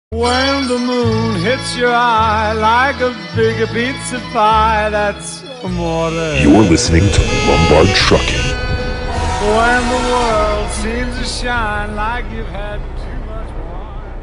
When the moon hits your eye like a big pizza pie, that's amore. You're listening to Lombard Trucking. When the world seems to shine like you've had too much wine.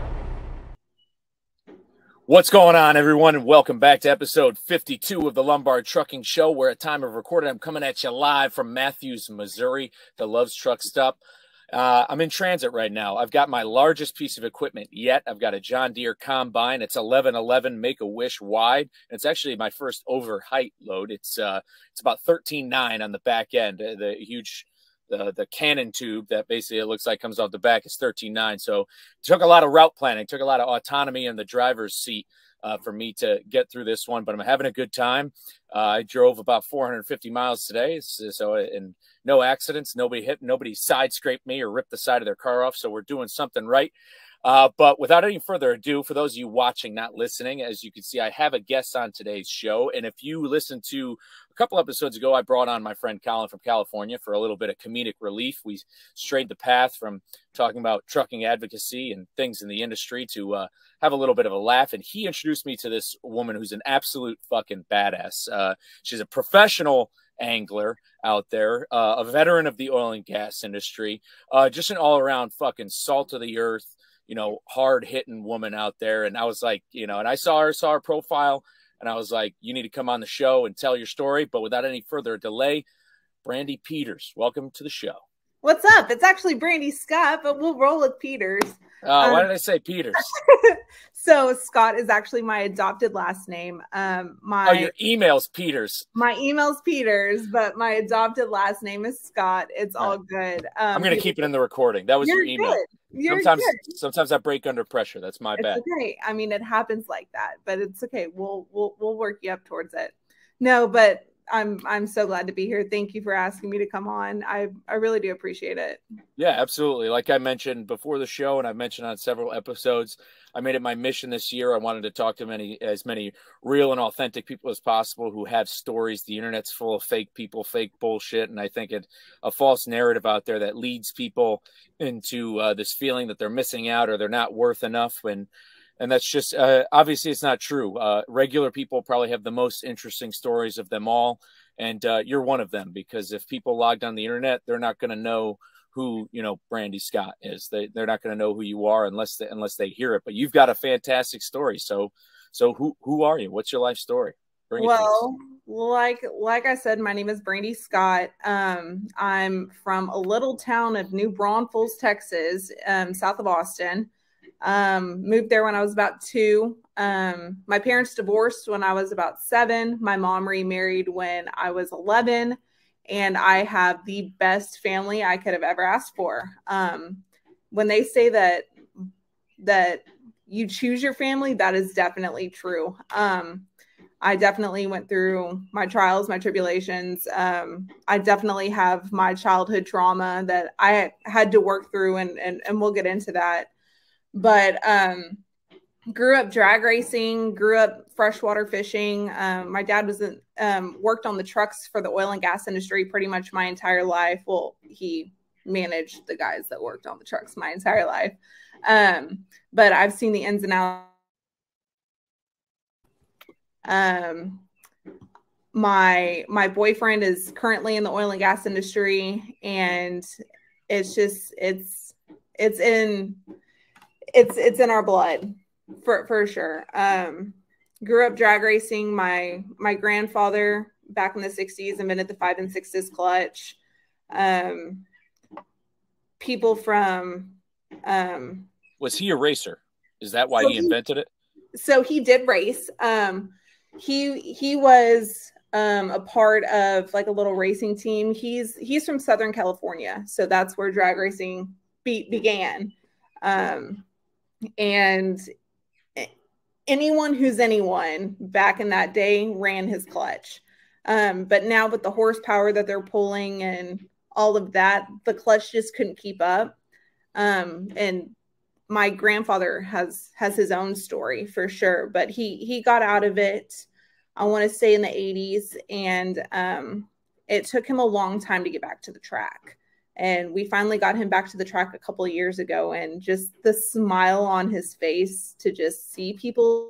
What's going on, everyone, and welcome back to episode 52 of the Lombard Trucking Show, where at time of recording, I'm coming at you live from Matthews, Missouri, the Love's Truck Stop. I'm in transit right now. I've got my largest piece of equipment yet. I've got a John Deere combine. It's 1111 Make-A-Wish wide. It's actually my first over height load. It's about 13.9 on the back end. The huge the cannon tube that basically it looks like comes off the back is 13.9. So it took a lot of route planning, took a lot of autonomy in the driver's seat for me to get through this one, but I'm having a good time. I drove about 450 miles today, and no accidents, nobody side scraped me or ripped the side of their car off. So we're doing something right. But without any further ado, for those of you watching, not listening, as you can see, I have a guest on today's show. And if you listened to a couple episodes ago, I brought on my friend Colin from California for a little bit of comedic relief. We strayed the path from talking about trucking advocacy and things in the industry to have a little bit of a laugh. And he introduced me to this woman who's an absolute fucking badass. She's a professional angler out there, a veteran of the oil and gas industry, just an all-around fucking salt of the earth, hard hitting woman out there. And I was like, and I saw her profile, and I was like, you need to come on the show and tell your story. But without any further delay, Brandi Peters, welcome to the show. What's up? It's actually Brandi Scott, but we'll roll with Peters. Why did I say Peters? So Scott is actually my adopted last name. Your email's Peters. My email's Peters, but my adopted last name is Scott. It's all good. I'm going to keep it in the recording. That was your email. Sometimes I break under pressure. That's my bad. Okay. I mean, it happens like that, but it's okay. We'll work you up towards it. No, but I'm so glad to be here. Thank you for asking me to come on. I really do appreciate it. Yeah, absolutely. Like I mentioned before the show, and I've mentioned on several episodes, I made it my mission this year. I wanted to talk to as many real and authentic people as possible who have stories. The internet's full of fake people, fake bullshit, and I think a false narrative out there that leads people into this feeling that they're missing out or they're not worth enough. And that's just, obviously it's not true. Regular people probably have the most interesting stories of them all. And you're one of them, because if people logged on the internet, they're not going to know who, Brandi Scott is. They're not going to know who you are unless they hear it. But you've got a fantastic story. So who are you? What's your life story? Well, like I said, my name is Brandi Scott. I'm from a little town of New Braunfels, Texas, south of Austin. Moved there when I was about 2. My parents divorced when I was about 7. My mom remarried when I was 11, and I have the best family I could have ever asked for. When they say that you choose your family, that is definitely true. I definitely went through my trials, my tribulations. I definitely have my childhood trauma that I had to work through, and we'll get into that. But grew up drag racing, grew up freshwater fishing. My dad worked on the trucks for the oil and gas industry pretty much my entire life. Well, he managed the guys that worked on the trucks my entire life. But I've seen the ins and outs. My boyfriend is currently in the oil and gas industry, and it's in our blood for sure. Grew up drag racing. My grandfather back in the 60s invented the 5 and 6 clutch. People from was he a racer? Is that why he invented it? So he did race. He was a part of like a little racing team. He's from Southern California, so that's where drag racing began. And anyone who's anyone back in that day ran his clutch. But now with the horsepower that they're pulling and all of that, the clutch just couldn't keep up. And my grandfather has his own story for sure, but he got out of it, I want to say in the 80s. And it took him a long time to get back to the track. And we finally got him back to the track a couple of years ago, and just the smile on his face to just see people,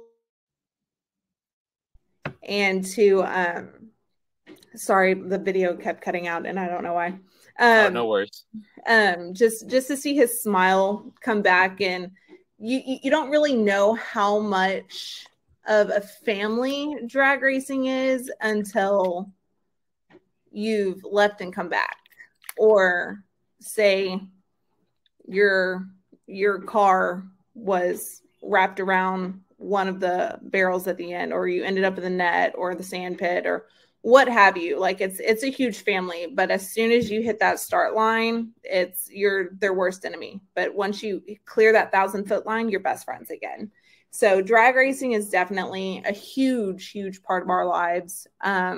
and to sorry, the video kept cutting out and I don't know why. No worries. Just to see his smile come back, and you don't really know how much of a family drag racing is until you've left and come back, or say your car was wrapped around one of the barrels at the end, or you ended up in the net or the sand pit or what have you. Like it's a huge family, but as soon as you hit that start line, you're their worst enemy. But once you clear that 1,000-foot line, you're best friends again. So drag racing is definitely a huge, huge part of our lives.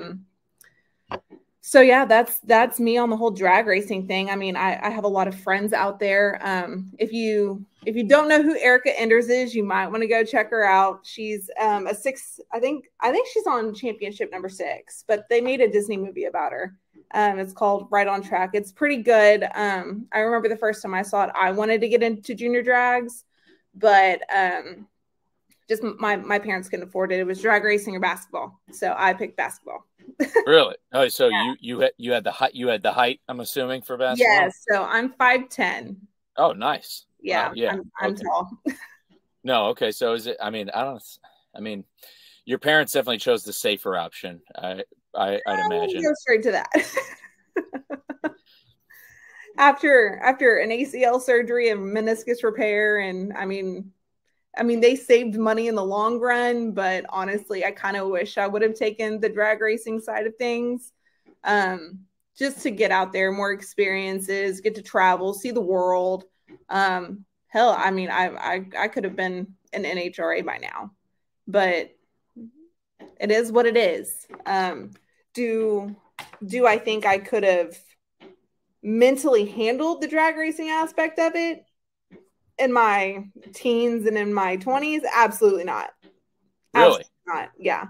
So yeah, that's me on the whole drag racing thing. I mean, I have a lot of friends out there. If you don't know who Erica Enders is, you might want to go check her out. She's a 6. I think she's on championship number 6, but they made a Disney movie about her. It's called Right on Track. It's pretty good. I remember the first time I saw it, I wanted to get into junior drags, but just my parents couldn't afford it. It was drag racing or basketball, so I picked basketball. Really? Oh, so yeah. you had the height. You had the height, I'm assuming, for basketball. Yes. So I'm 5'10". Oh, nice. Yeah. Wow, yeah. I'm tall. No. Okay. So is it? I mean, your parents definitely chose the safer option. I'd imagine. Go straight to that. After an ACL surgery and meniscus repair, and I mean, they saved money in the long run, but honestly, I kind of wish I would have taken the drag racing side of things, just to get out there, more experiences, get to travel, see the world. Hell, I mean, I could have been an NHRA by now, but it is what it is. Do I think I could have mentally handled the drag racing aspect of it in my teens and in my 20s? Absolutely not. Really? Absolutely not. Yeah.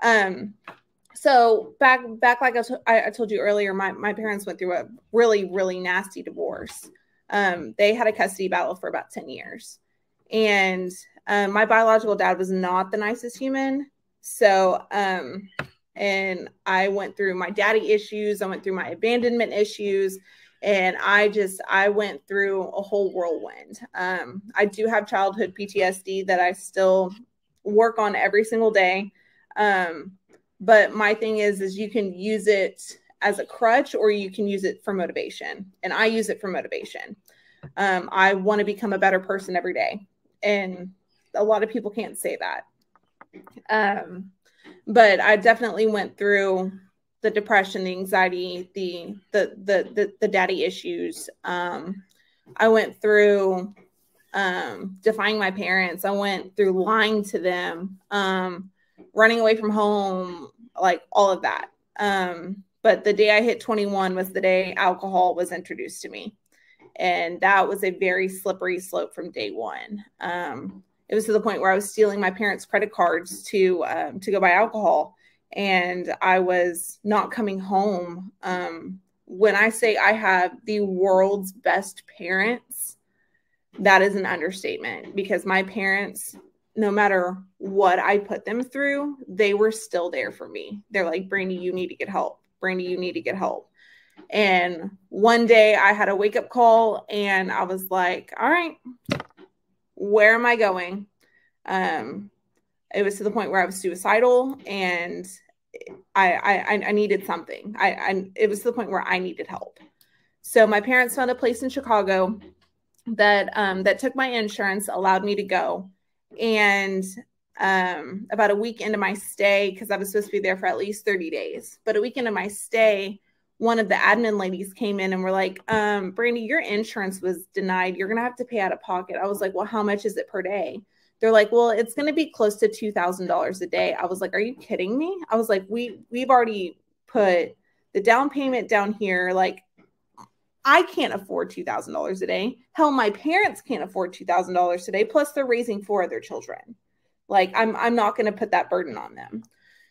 So back like I told you earlier, my parents went through a really, really nasty divorce. They had a custody battle for about 10 years. And my biological dad was not the nicest human. So, and I went through my daddy issues. I went through my abandonment issues. And I went through a whole whirlwind. I do have childhood PTSD that I still work on every single day. But my thing is you can use it as a crutch, or you can use it for motivation. And I use it for motivation. I want to become a better person every day. And a lot of people can't say that. But I definitely went through the depression, the anxiety, the daddy issues. I went through defying my parents. I went through lying to them, running away from home, like all of that. But the day I hit 21 was the day alcohol was introduced to me. And that was a very slippery slope from day one. It was to the point where I was stealing my parents' credit cards to go buy alcohol. And I was not coming home. When I say I have the world's best parents, that is an understatement, because my parents, no matter what I put them through, they were still there for me. They're like, Brandi, you need to get help. Brandi, you need to get help. And one day I had a wake up call and I was like, all right, where am I going? It was to the point where I was suicidal, and I needed something. It was to the point where I needed help. So my parents found a place in Chicago that took my insurance, allowed me to go. And about a week into my stay, because I was supposed to be there for at least 30 days, but a week into my stay, one of the admin ladies came in and were like, Brandi, your insurance was denied. You're going to have to pay out of pocket. I was like, well, how much is it per day? They're like, well, it's going to be close to $2,000 a day. I was like, are you kidding me? I was like, we've already put the down payment down here. Like, I can't afford $2,000 a day. Hell, my parents can't afford $2,000 a day. Plus they're raising 4 other children. Like, I'm not going to put that burden on them.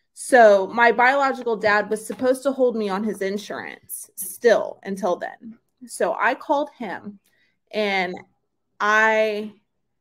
So my biological dad was supposed to hold me on his insurance still until then. So I called him, and I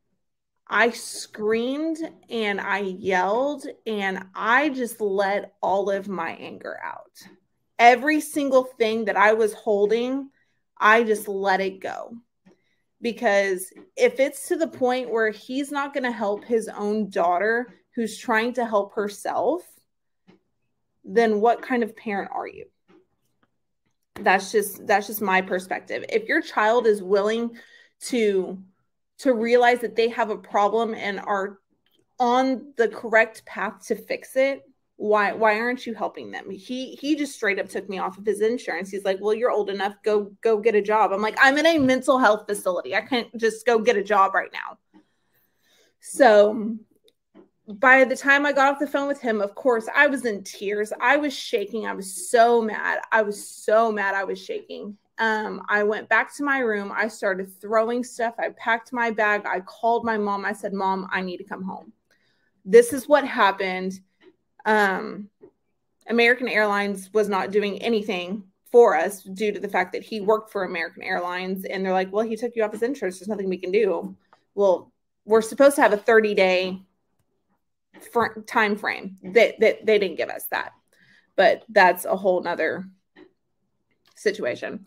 screamed and I yelled, and I just let all of my anger out. Every single thing that I was holding, I just let it go. Because if it's to the point where he's not going to help his own daughter who's trying to help herself, then what kind of parent are you? That's just my perspective. If your child is willing to realize that they have a problem and are on the correct path to fix it, why aren't you helping them? He just straight up took me off of his insurance. He's like, well, you're old enough, go get a job. I'm like, I'm in a mental health facility. I can't just go get a job right now. So by the time I got off the phone with him, of course, I was in tears. I was shaking. I was so mad. I was shaking. I went back to my room. I started throwing stuff. I packed my bag. I called my mom. I said, Mom, I need to come home. This is what happened. American Airlines was not doing anything for us due to the fact that he worked for American Airlines. And they're like, well, he took you off his insurance. There's nothing we can do. Well, we're supposed to have a 30-day time frame. That they didn't give us that. But that's a whole nother situation.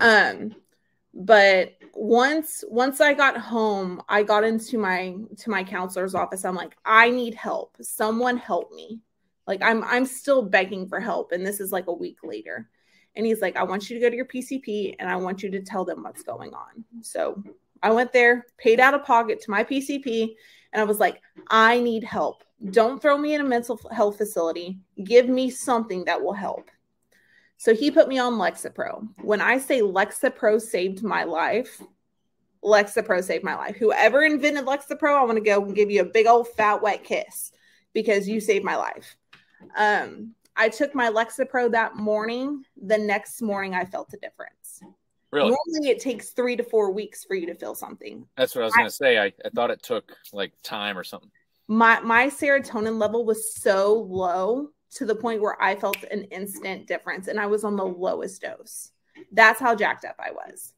But once I got home, I got into my counselor's office. I'm like, I need help. Someone help me. Like I'm still begging for help. And this is like a week later. And he's like, I want you to go to your PCP and I want you to tell them what's going on. So I went there, paid out of pocket to my PCP. And I was like, I need help. Don't throw me in a mental health facility. Give me something that will help. So he put me on Lexapro. When I say Lexapro saved my life, Lexapro saved my life. Whoever invented Lexapro, I want to go and give you a big old fat wet kiss because you saved my life. I took my Lexapro that morning. The next morning, I felt a difference. Really? Normally, it takes 3 to 4 weeks for you to feel something. That's what I was going to say. I thought it took like time or something. My serotonin level was so low to the point where I felt an instant difference, and I was on the lowest dose. That's how jacked up I was.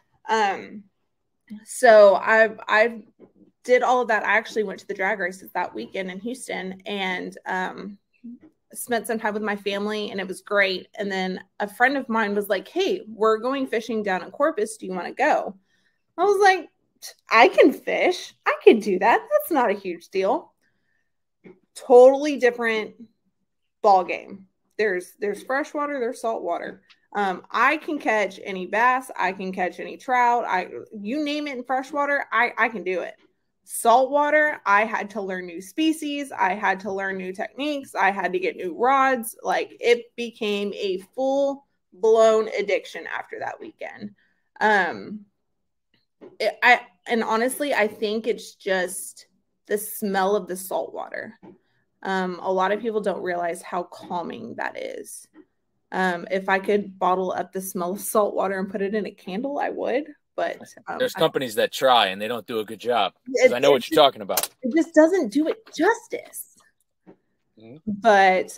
So I did all of that. I actually went to the drag races that weekend in Houston and spent some time with my family, and it was great. And then a friend of mine was like, hey, we're going fishing down in Corpus. Do you want to go? I was like, I can fish. I can do that. That's not a huge deal. Totally different ball game. There's freshwater, there's saltwater. I can catch any bass. I can catch any trout. You name it in freshwater, I can do it. Saltwater, I had to learn new species. I had to learn new techniques. I had to get new rods. Like it became a full-blown addiction after that weekend. And honestly, I think it's just the smell of the saltwater. A lot of people don't realize how calming that is. If I could bottle up the smell of salt water and put it in a candle, I would. But there's companies that try and they don't do a good job. I know what you're talking about. It just doesn't do it justice. Mm-hmm. But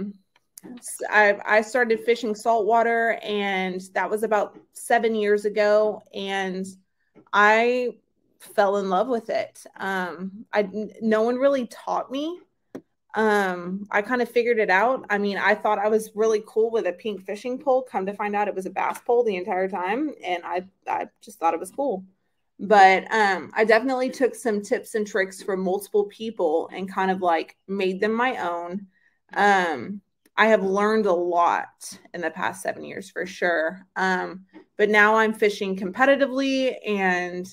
I started fishing saltwater, and that was about 7 years ago, and I fell in love with it. No one really taught me. I kind of figured it out. I mean, I thought I was really cool with a pink fishing pole. Come to find out it was a bass pole the entire time. And I just thought it was cool. But I definitely took some tips and tricks from multiple people and kind of like made them my own. I have learned a lot in the past 7 years for sure. But now I'm fishing competitively, and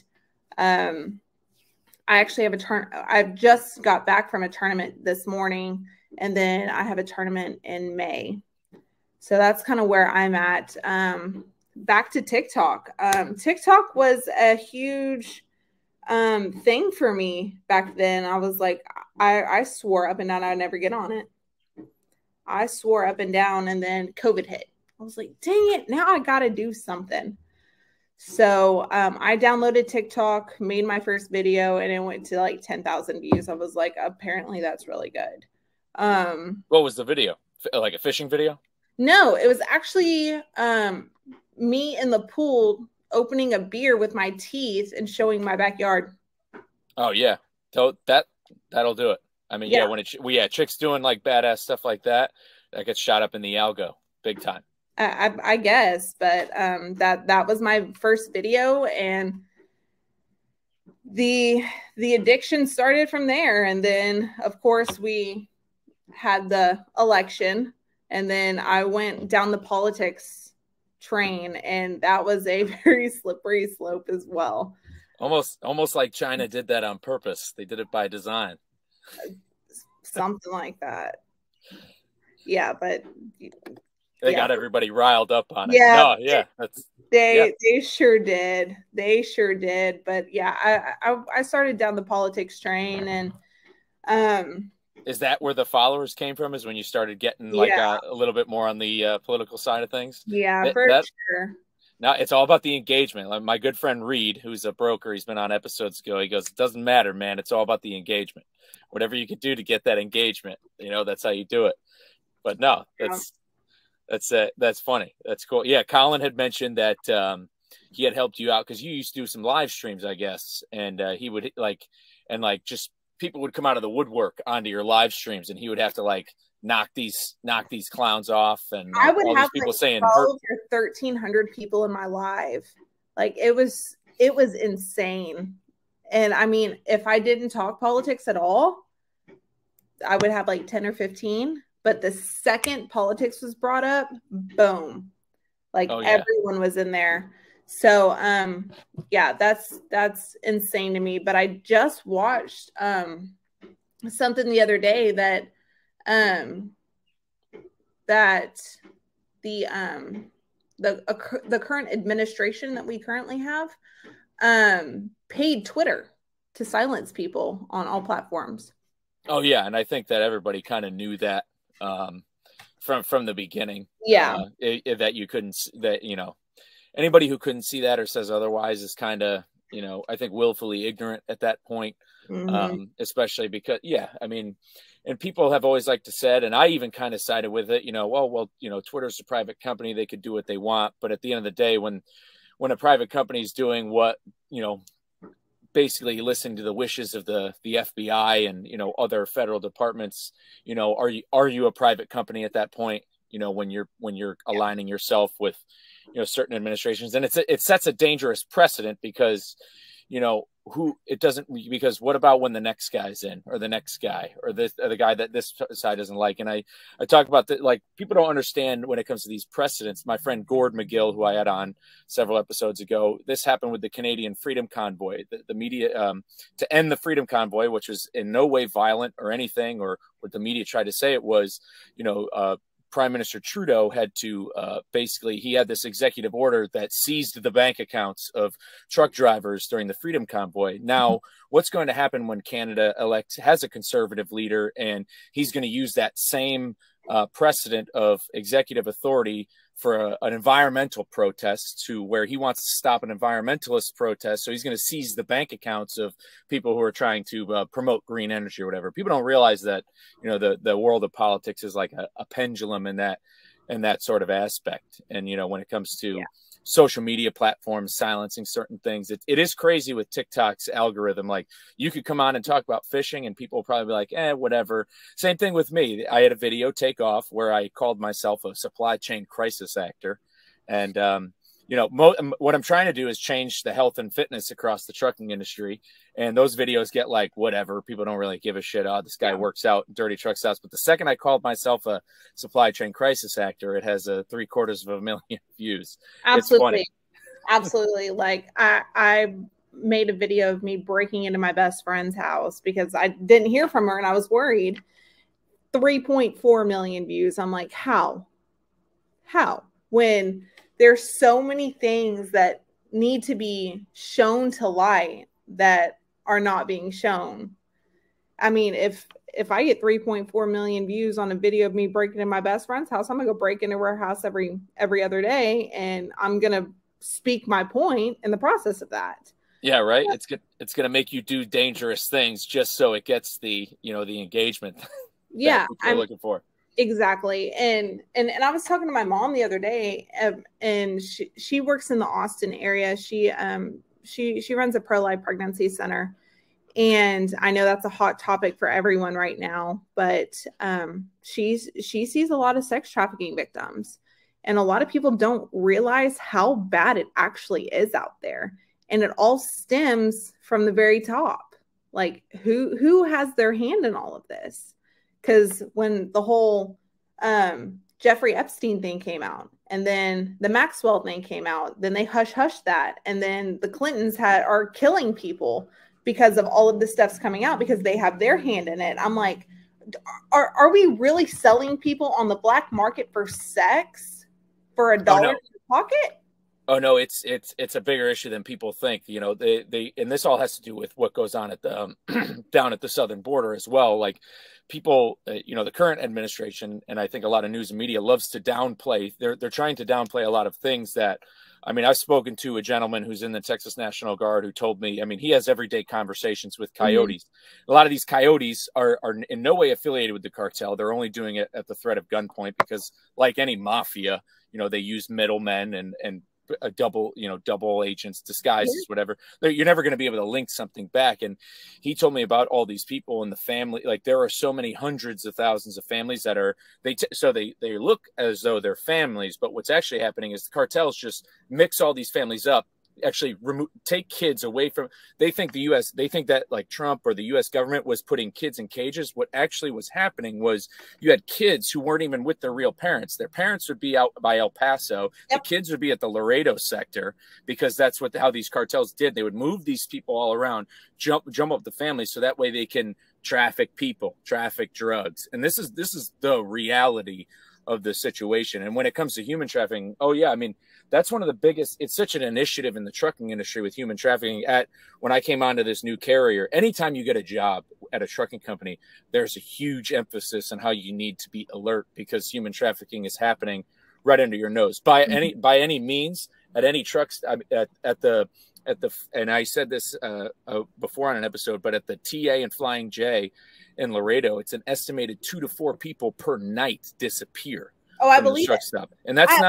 I actually have I've just got back from a tournament this morning, and then I have a tournament in May. So that's kind of where I'm at. Back to TikTok. TikTok was a huge thing for me back then. I was like, I swore up and down I'd never get on it. I swore up and down, and then COVID hit. I was like, dang it, now I got to do something. So I downloaded TikTok, made my first video, and it went to like 10,000 views. I was like, apparently that's really good. What was the video? Like a fishing video? No, it was actually me in the pool opening a beer with my teeth and showing my backyard. Oh yeah. So that'll do it. I mean, Yeah. when chicks doing like badass stuff like that gets shot up in the algo big time. I guess, but that was my first video, and the addiction started from there. And then of course we had the election, and then I went down the politics train, and that was a very slippery slope as well. Almost like China did that on purpose. They did it by design. Something like that. Yeah, but they got everybody riled up on it. Yeah, no, yeah, they sure did. They sure did. But yeah, I started down the politics train, and is that where the followers came from? Is when you started getting like a little bit more on the political side of things? Yeah, sure. Now it's all about the engagement. Like my good friend Reed, who's a broker, he's been on episodes ago. He goes, "It doesn't matter, man. It's all about the engagement. Whatever you can do to get that engagement, that's how you do it." But no, that's funny. That's cool. Yeah, Colin had mentioned that he had helped you out because you used to do some live streams, I guess, and he would just people would come out of the woodwork onto your live streams, and he would have to like knock these clowns off, and I would have people like saying 12 or 1,300 people in my live. Like it was insane. And I mean, if I didn't talk politics at all, I would have like 10 or 15. But the second politics was brought up, boom, like everyone was in there. So, yeah, that's insane to me. But I just watched something the other day that the current administration that we currently have paid Twitter to silence people on all platforms. Oh yeah, and I think that everybody kind of knew that from the beginning. Yeah, that you couldn't, anybody who couldn't see that or says otherwise is kind of, I think willfully ignorant at that point. Mm-hmm. Especially because, I mean, and people have always liked to said, and I even kind of sided with it, Twitter's a private company, they could do what they want. But at the end of the day, when a private company is doing what, basically listening to the wishes of the FBI and, other federal departments, are you a private company at that point, when you're aligning yourself with, certain administrations? And it sets a dangerous precedent because, because what about when the next guy's in, or the next guy, or the guy that this side doesn't like? And I talk about that, like, people don't understand when it comes to these precedents. My friend Gord McGill, who I had on several episodes ago, this happened with the Canadian Freedom Convoy, the media, to end the Freedom Convoy, which was in no way violent or anything, or what the media tried to say it was, Prime Minister Trudeau had to basically, he had this executive order that seized the bank accounts of truck drivers during the Freedom Convoy. Now, what's going to happen when Canada has a conservative leader, and he's going to use that same precedent of executive authority for an environmental protest to where he wants to stop an environmentalist protest. So he's going to seize the bank accounts of people who are trying to promote green energy or whatever. People don't realize that, the world of politics is like a pendulum in that sort of aspect. And, when it comes to social media platforms silencing certain things, it is crazy with TikTok's algorithm. Like, you could come on and talk about fishing and people will probably be like, whatever. Same thing with me. I had a video take off where I called myself a supply chain crisis actor. And, what I'm trying to do is change the health and fitness across the trucking industry. And those videos get like, whatever. People don't really give a shit. Oh, this guy works out in dirty truck stops. But the second I called myself a supply chain crisis actor, it has 750,000 views. Absolutely. Absolutely. Like I made a video of me breaking into my best friend's house because I didn't hear from her and I was worried. 3.4 million views. I'm like, how? When there's so many things that need to be shown to light that are not being shown. I mean, if I get 3.4 million views on a video of me breaking in my best friend's house, I'm gonna go break into her house every other day, and I'm gonna speak my point in the process of that. Yeah, right. It's gonna make you do dangerous things just so it gets the the engagement. Yeah, I'm looking for. Exactly. And I was talking to my mom the other day, and she works in the Austin area. She runs a pro-life pregnancy center. And I know that's a hot topic for everyone right now, but she sees a lot of sex trafficking victims, and a lot of people don't realize how bad it actually is out there. And it all stems from the very top. Like who has their hand in all of this? Because when the whole Jeffrey Epstein thing came out, and then the Maxwell thing came out, then they hushed that, and then the Clintons are killing people because of all of this stuff's coming out because they have their hand in it. I'm like, are we really selling people on the black market for sex for $1 in your pocket? Oh no, it's a bigger issue than people think. You know, they and this all has to do with what goes on at the down at the southern border as well. Like people, you know, the current administration, and I think a lot of news and media loves to downplay. They're trying to downplay a lot of things that. I mean, I've spoken to a gentleman who's in the Texas National Guard who told me, I mean, he has everyday conversations with coyotes. Mm-hmm. A lot of these coyotes are in no way affiliated with the cartel. They're only doing it at the threat of gunpoint because, like any mafia, you know, they use middlemen and double agents, disguises, whatever. You're never going to be able to link something back. And he told me about all these people in the family. Like there are so many hundreds of thousands of families that are, they look as though they're families, but what's actually happening is the cartels just mix all these families up, actually take kids away from, they think that like Trump or the US government was putting kids in cages. What actually was happening was you had kids who weren't even with their real parents. Their parents would be out by El Paso. Yep. The kids would be at the Laredo sector because that's how these cartels did. They would move these people all around, jump up the families so that way they can traffic people, traffic drugs. And this is the reality of the situation. And when it comes to human trafficking, oh yeah, I mean, that's one of the biggest, it's such an initiative in the trucking industry with human trafficking. When I came onto this new carrier, anytime you get a job at a trucking company, there's a huge emphasis on how you need to be alert because human trafficking is happening right under your nose by any means at any trucks at the and I said this before on an episode, but at the TA and Flying J in Laredo, it's an estimated 2 to 4 people per night disappear. Oh, I believe it. Stop. And that's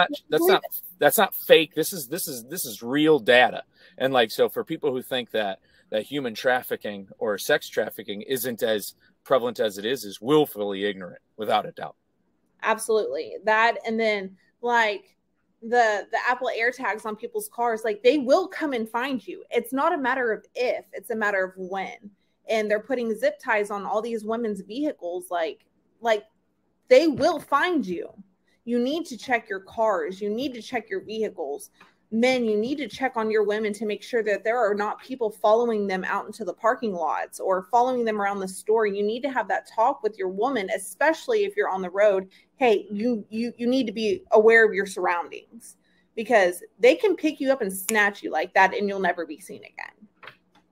not fake. This is real data. And like, so for people who think that human trafficking or sex trafficking isn't as prevalent as it is willfully ignorant, without a doubt. Absolutely. That, and then like the Apple AirTags on people's cars, like they will come and find you. It's not a matter of if, it's a matter of when. And they're putting zip ties on all these women's vehicles. Like they will find you. You need to check your cars. You need to check your vehicles. Men, you need to check on your women to make sure that there are not people following them out into the parking lots or following them around the store. You need to have that talk with your woman, especially if you're on the road. Hey, you need to be aware of your surroundings because they can pick you up and snatch you like that and you'll never be seen again.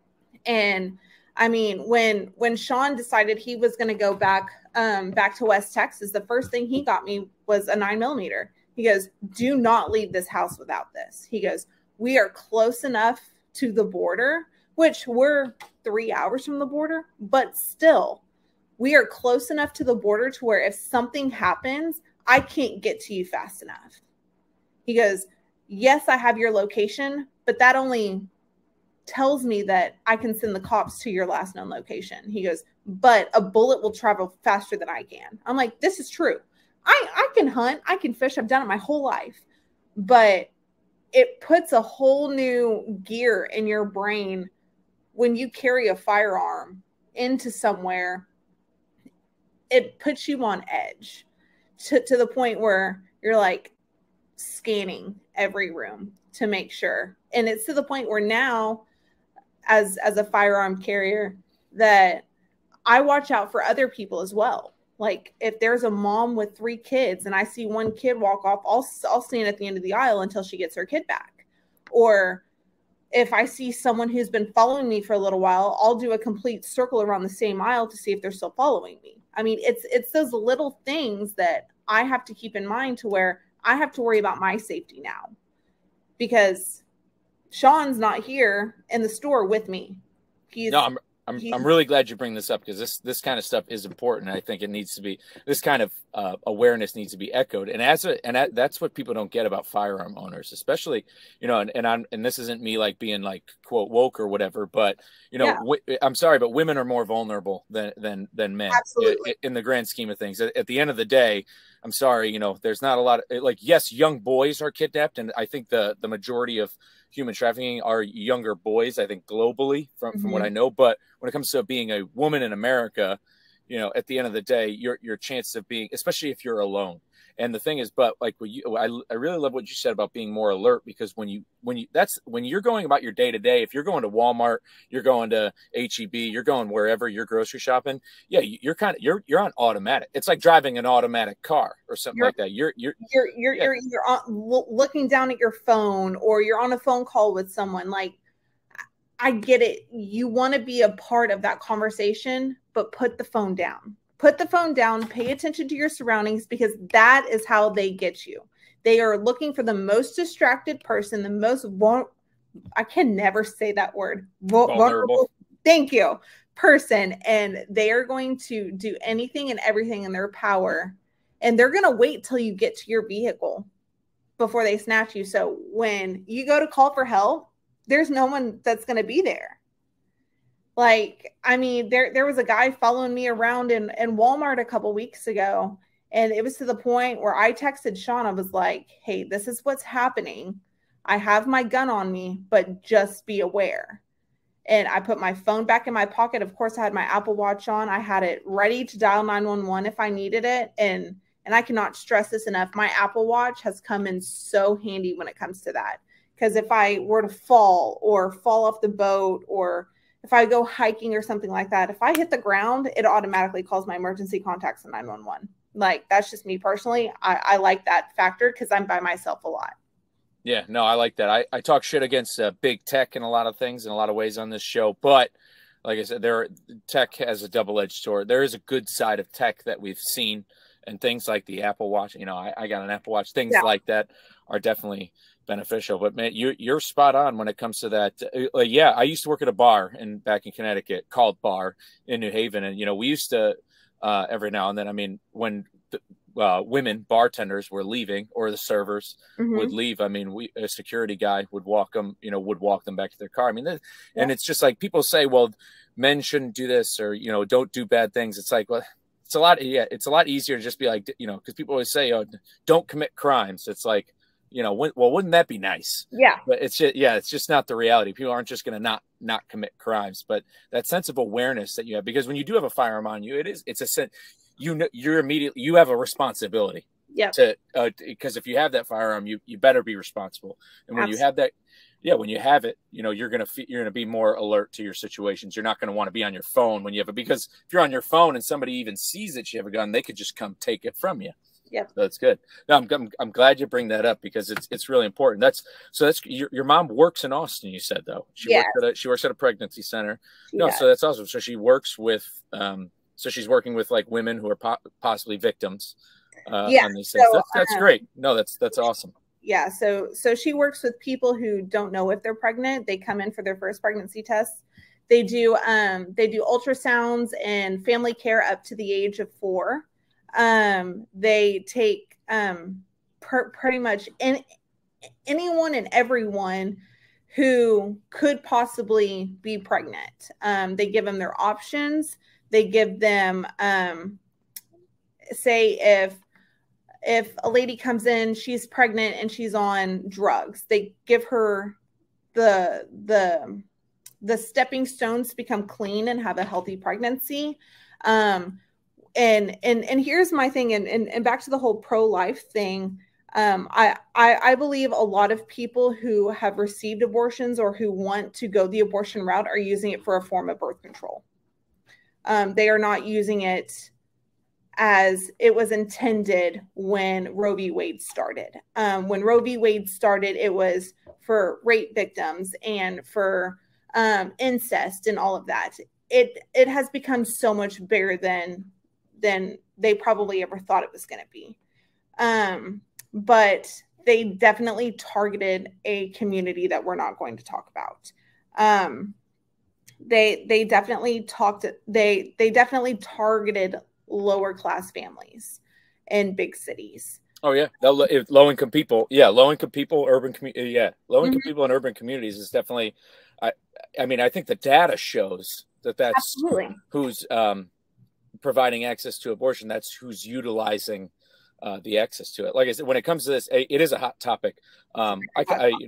And I mean, when Sean decided he was going to go back to West Texas, the first thing he got me was a 9mm. He goes, do not leave this house without this. He goes, we are close enough to the border, which we're 3 hours from the border, but still, we are close enough to the border to where if something happens, I can't get to you fast enough. He goes, yes, I have your location, but that only tells me that I can send the cops to your last known location. He goes, but a bullet will travel faster than I can. I'm like, this is true. I can hunt, I can fish, I've done it my whole life, but it puts a whole new gear in your brain when you carry a firearm into somewhere. It puts you on edge to the point where you're like scanning every room to make sure. And it's to the point where now, as a firearm carrier, that I watch out for other people as well. Like if there's a mom with 3 kids and I see one kid walk off, I'll stand at the end of the aisle until she gets her kid back. Or if I see someone who's been following me for a little while, I'll do a complete circle around the same aisle to see if they're still following me. I mean, it's those little things that I have to keep in mind to where I have to worry about my safety now because Sean's not here in the store with me. I'm really glad you bring this up, because this kind of stuff is important. I think it needs to be, this kind of awareness needs to be echoed. And that's what people don't get about firearm owners, especially, you know, and this isn't me like being like quote woke or whatever, but you know, I'm sorry, but women are more vulnerable than men. Absolutely. In the grand scheme of things. At the end of the day, I'm sorry, you know, there's not a lot of, like, yes, young boys are kidnapped, and I think the majority of human trafficking are younger boys, I think, globally, from what I know. But when it comes to being a woman in America, you know, at the end of the day, your chances of being, especially if you're alone. And the thing is, but like I really love what you said about being more alert, because when you're going about your day to day, if you're going to Walmart, you're going to HEB, you're going wherever you're grocery shopping, yeah, you're on automatic. It's like driving an automatic car or something like that. You're looking down at your phone, or you're on a phone call with someone. Like, I get it. You want to be a part of that conversation, but put the phone down. Put the phone down, pay attention to your surroundings, because that is how they get you. They are looking for the most distracted person, the most I can never say that word. Vulnerable. Thank you. Person. And they are going to do anything and everything in their power. And they're going to wait till you get to your vehicle before they snatch you. So when you go to call for help, there's no one that's going to be there. Like, I mean, there was a guy following me around in Walmart a couple weeks ago, and it was to the point where I texted Sean. I was like, hey, this is what's happening. I have my gun on me, but just be aware. And I put my phone back in my pocket. Of course, I had my Apple Watch on. I had it ready to dial 911 if I needed it. And I cannot stress this enough. My Apple Watch has come in so handy when it comes to that. Because if I were to fall off the boat, or if I go hiking or something like that, if I hit the ground, it automatically calls my emergency contacts and 911. Like, that's just me personally. I like that factor because I'm by myself a lot. Yeah, no, I like that. I talk shit against big tech in a lot of things, in a lot of ways on this show. But like I said, tech has a double-edged sword. There is a good side of tech that we've seen, and things like the Apple Watch. You know, I got an Apple Watch. Things like that are definitely beneficial. But man, you're spot on when it comes to that. Yeah, I used to work at a bar back in Connecticut called Bar in New Haven, and you know, we used to every now and then. I mean, when women bartenders were leaving, or the servers would leave, I mean, a security guy would walk them back to their car. I mean, and it's just like, people say, well, men shouldn't do this, or you know, don't do bad things. It's like, well, it's a lot easier to just be like, you know, because people always say, oh, don't commit crimes. It's like, you know, well, wouldn't that be nice? Yeah. But it's just not the reality. People aren't just going to not commit crimes. But that sense of awareness that you have, because when you do have a firearm on you, it's a sense, you have a responsibility. Yeah. Because if you have that firearm, you better be responsible. And when you have that, when you have it, you know, you're gonna be more alert to your situations. You're not gonna want to be on your phone when you have it, because if you're on your phone and somebody even sees that you have a gun, they could just come take it from you. Yeah, so that's good. No, I'm glad you bring that up, because it's really important. That's your mom works in Austin, you said, though. She works at a pregnancy center. So that's awesome. So she works with she's working with like women who are possibly victims on these things. That's great. No, that's awesome. Yeah, so she works with people who don't know if they're pregnant. They come in for their first pregnancy tests. They do ultrasounds and family care up to the age of 4. They take pretty much anyone and everyone who could possibly be pregnant. They give them their options. They give them, say if a lady comes in, she's pregnant and she's on drugs, they give her the stepping stones to become clean and have a healthy pregnancy. And here's my thing, and back to the whole pro-life thing. I believe a lot of people who have received abortions or who want to go the abortion route are using it for a form of birth control. They are not using it as it was intended when Roe v. Wade started. When Roe v. Wade started, it was for rape victims and for incest and all of that. It has become so much bigger than they probably ever thought it was going to be. But they definitely targeted a community that we're not going to talk about. They definitely targeted lower class families in big cities. Oh yeah, low income people. Yeah, low income people, urban community. Yeah, low income people in urban communities is definitely. I mean, I think the data shows that's Absolutely. who's providing access to abortion. That's who's utilizing the access to it. Like I said, when it comes to this, it is a hot topic. I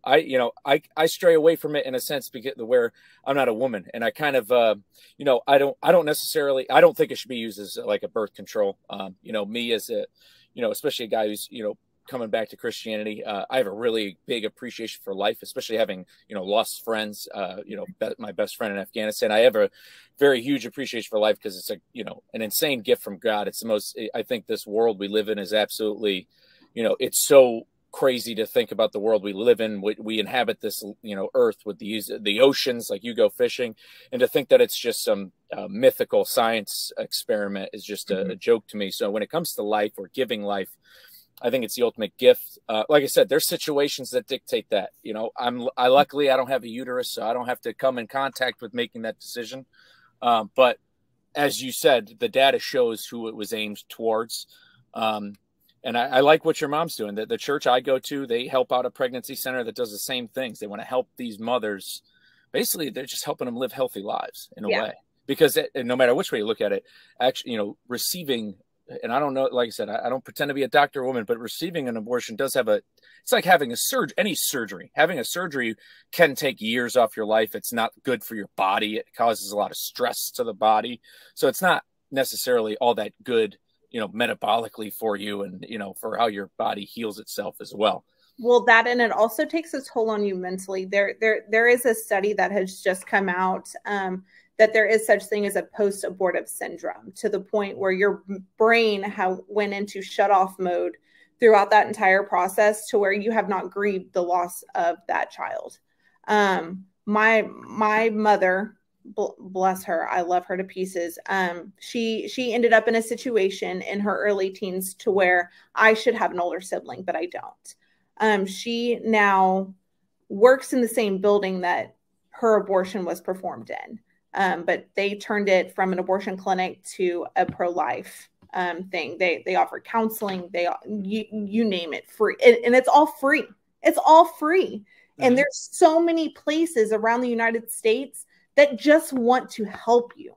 stray away from it in a sense because where I'm not a woman, and I kind of, I don't think it should be used as like a birth control. Me as a, especially a guy who's, coming back to Christianity, I have a really big appreciation for life, especially having, lost friends, my best friend in Afghanistan. I have a very huge appreciation for life because it's an insane gift from God. It's the most, I think this world we live in is absolutely, it's so crazy to think about the world we live in. We inhabit this, earth with the oceans, like you go fishing, and to think that it's just some mythical science experiment is just a joke to me. So when it comes to life or giving life, I think it's the ultimate gift. Like I said, there's situations that dictate that. Luckily I don't have a uterus, so I don't have to come in contact with making that decision. But as you said, the data shows who it was aimed towards. And I like what your mom's doing. The church I go to, they help out a pregnancy center that does the same things. They want to help these mothers. Basically, they're just helping them live healthy lives in a way. Because no matter which way you look at it, actually, receiving. And I don't know, like I said, I don't pretend to be a doctor or woman, but receiving an abortion does have it's like having any surgery. Having a surgery can take years off your life. It's not good for your body. It causes a lot of stress to the body. So it's not necessarily all that good, metabolically for you and, for how your body heals itself as well. Well, that, and it also takes a toll on you mentally. There is a study that has just come out, that there is such thing as a post-abortive syndrome, to the point where your brain went into shut-off mode throughout that entire process, to where you have not grieved the loss of that child. My mother, bless her, I love her to pieces. She ended up in a situation in her early teens to where I should have an older sibling, but I don't. She now works in the same building that her abortion was performed in. But they turned it from an abortion clinic to a pro-life thing. They offer counseling. You name it, free, and it's all free. It's all free. Mm-hmm. And there's so many places around the United States that just want to help you.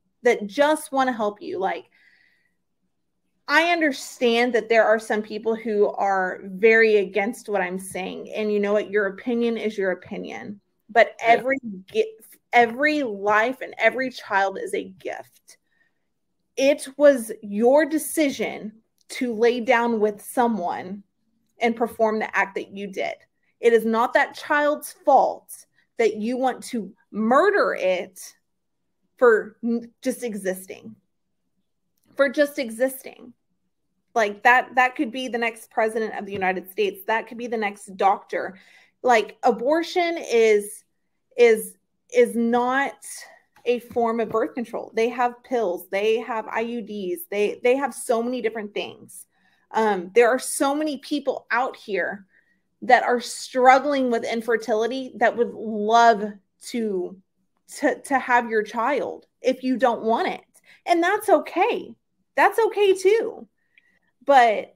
Like, I understand that there are some people who are very against what I'm saying, and you know what? Your opinion is your opinion. But every life and every child is a gift. It was your decision to lay down with someone and perform the act that you did. It is not that child's fault that you want to murder it for just existing. Like that could be the next president of the United States. That could be the next doctor. Like, abortion is not a form of birth control. They have pills, they have IUDs, they have so many different things. There are so many people out here that are struggling with infertility that would love to have your child if you don't want it. And that's okay. That's okay too. But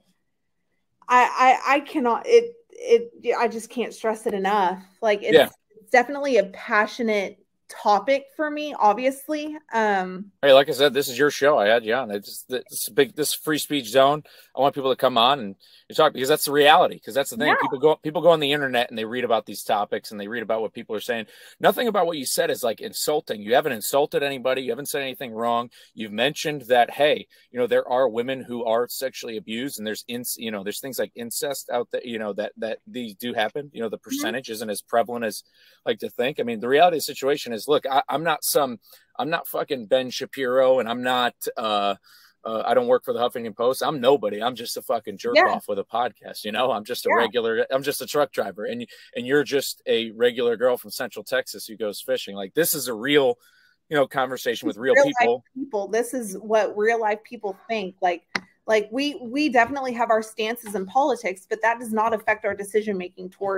I cannot, I just can't stress it enough. Like, it's definitely a passionate topic for me, obviously. Hey, like I said, this is your show. I had you on. This free speech zone. I want people to come on and talk, because that's the reality. Because that's the thing. Yeah. People go on the internet and they read about these topics and they read about what people are saying. Nothing about what you said is like insulting. You haven't insulted anybody. You haven't said anything wrong. You've mentioned that, hey, there are women who are sexually abused, and there's there's things like incest out there, that these do happen. The percentage isn't as prevalent as I like to think. I mean, the reality of the situation is, look, I'm not fucking Ben Shapiro, and I'm not, I don't work for the Huffington Post. I'm nobody. I'm just a fucking jerk off with a podcast. I'm just I'm just a truck driver. And you're just a regular girl from Central Texas who goes fishing. Like, this is a real, conversation with real people. This is what real life people think. Like we definitely have our stances in politics, but that does not affect our decision making towards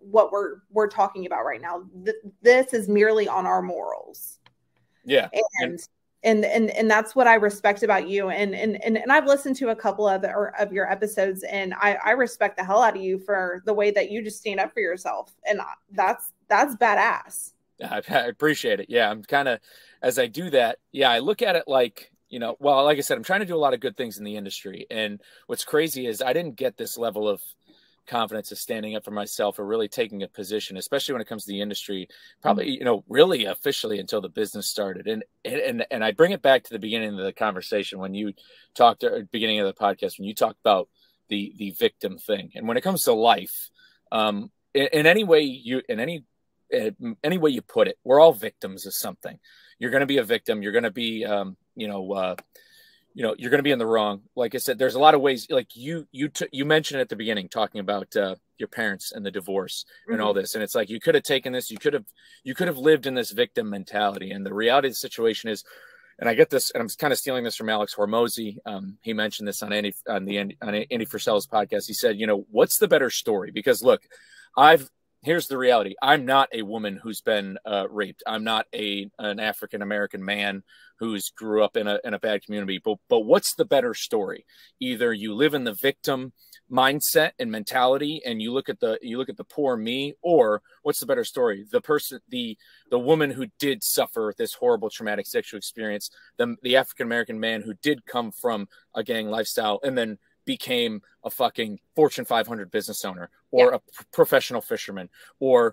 what we're talking about right now. This is merely on our morals. Yeah. And that's what I respect about you. And I've listened to a couple of your episodes, and I respect the hell out of you for the way that you just stand up for yourself. And that's badass. I appreciate it. Yeah. I'm kind of, as I do that, I look at it like, well, like I said, I'm trying to do a lot of good things in the industry. And what's crazy is I didn't get this level of confidence of standing up for myself or really taking a position, especially when it comes to the industry, probably, really officially until the business started. And I bring it back to the beginning of the conversation when you talked at the beginning of the podcast, when you talked about the victim thing. And when it comes to life, in any way you put it, we're all victims of something. You're going to be a victim. You're going to be, you're going to be in the wrong. Like I said, there's a lot of ways, like you mentioned at the beginning, talking about your parents and the divorce and all this. And it's like, you could have taken this, you could have lived in this victim mentality. And the reality of the situation is, and I get this, and I'm kind of stealing this from Alex Hormozy. He mentioned this on Andy Frisella's podcast. He said, what's the better story? Because look, here's the reality. I'm not a woman who's been raped. I'm not an African-American man who's grew up in a bad community. But what's the better story? Either you live in the victim mindset and mentality, and you look at the poor me, or what's the better story? The woman who did suffer this horrible traumatic sexual experience, the African-American man who did come from a gang lifestyle and then became a fucking Fortune 500 business owner, or a professional fisherman, or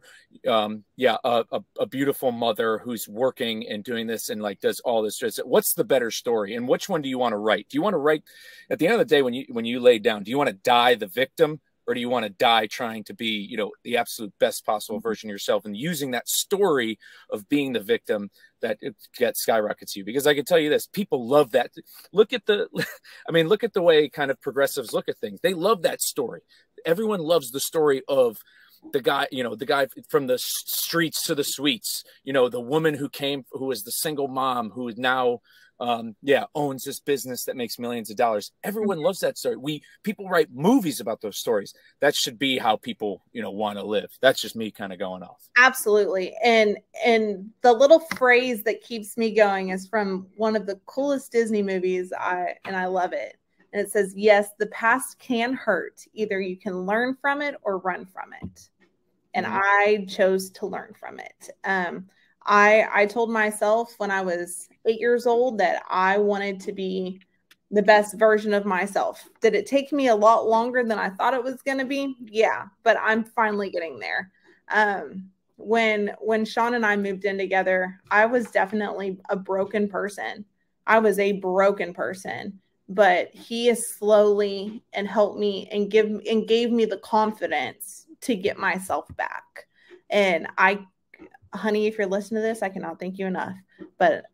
a beautiful mother who's working and doing this and like does all this. What's the better story, and which one do you want to write? Do you want to write at the end of the day when you lay down? Do you want to die the victim, or do you want to die trying to be, the absolute best possible version of yourself, and using that story of being the victim that it skyrockets you? Because I can tell you this, people love that. Look at the way kind of progressives look at things. They love that story. Everyone loves the story of the guy from the streets to the suites, the woman who was the single mom who now owns this business that makes millions of dollars. Everyone loves that story. People write movies about those stories. That should be how people, want to live. That's just me kind of going off. Absolutely. And the little phrase that keeps me going is from one of the coolest Disney movies. I love it. And it says, yes, the past can hurt. Either you can learn from it or run from it. And I chose to learn from it. I told myself when I was 8 years old that I wanted to be the best version of myself. Did it take me a lot longer than I thought it was going to be? Yeah, but I'm finally getting there. When Sean and I moved in together, I was definitely a broken person. I was a broken person, but he has slowly and helped me and gave me the confidence to get myself back. And honey, if you're listening to this, I cannot thank you enough. But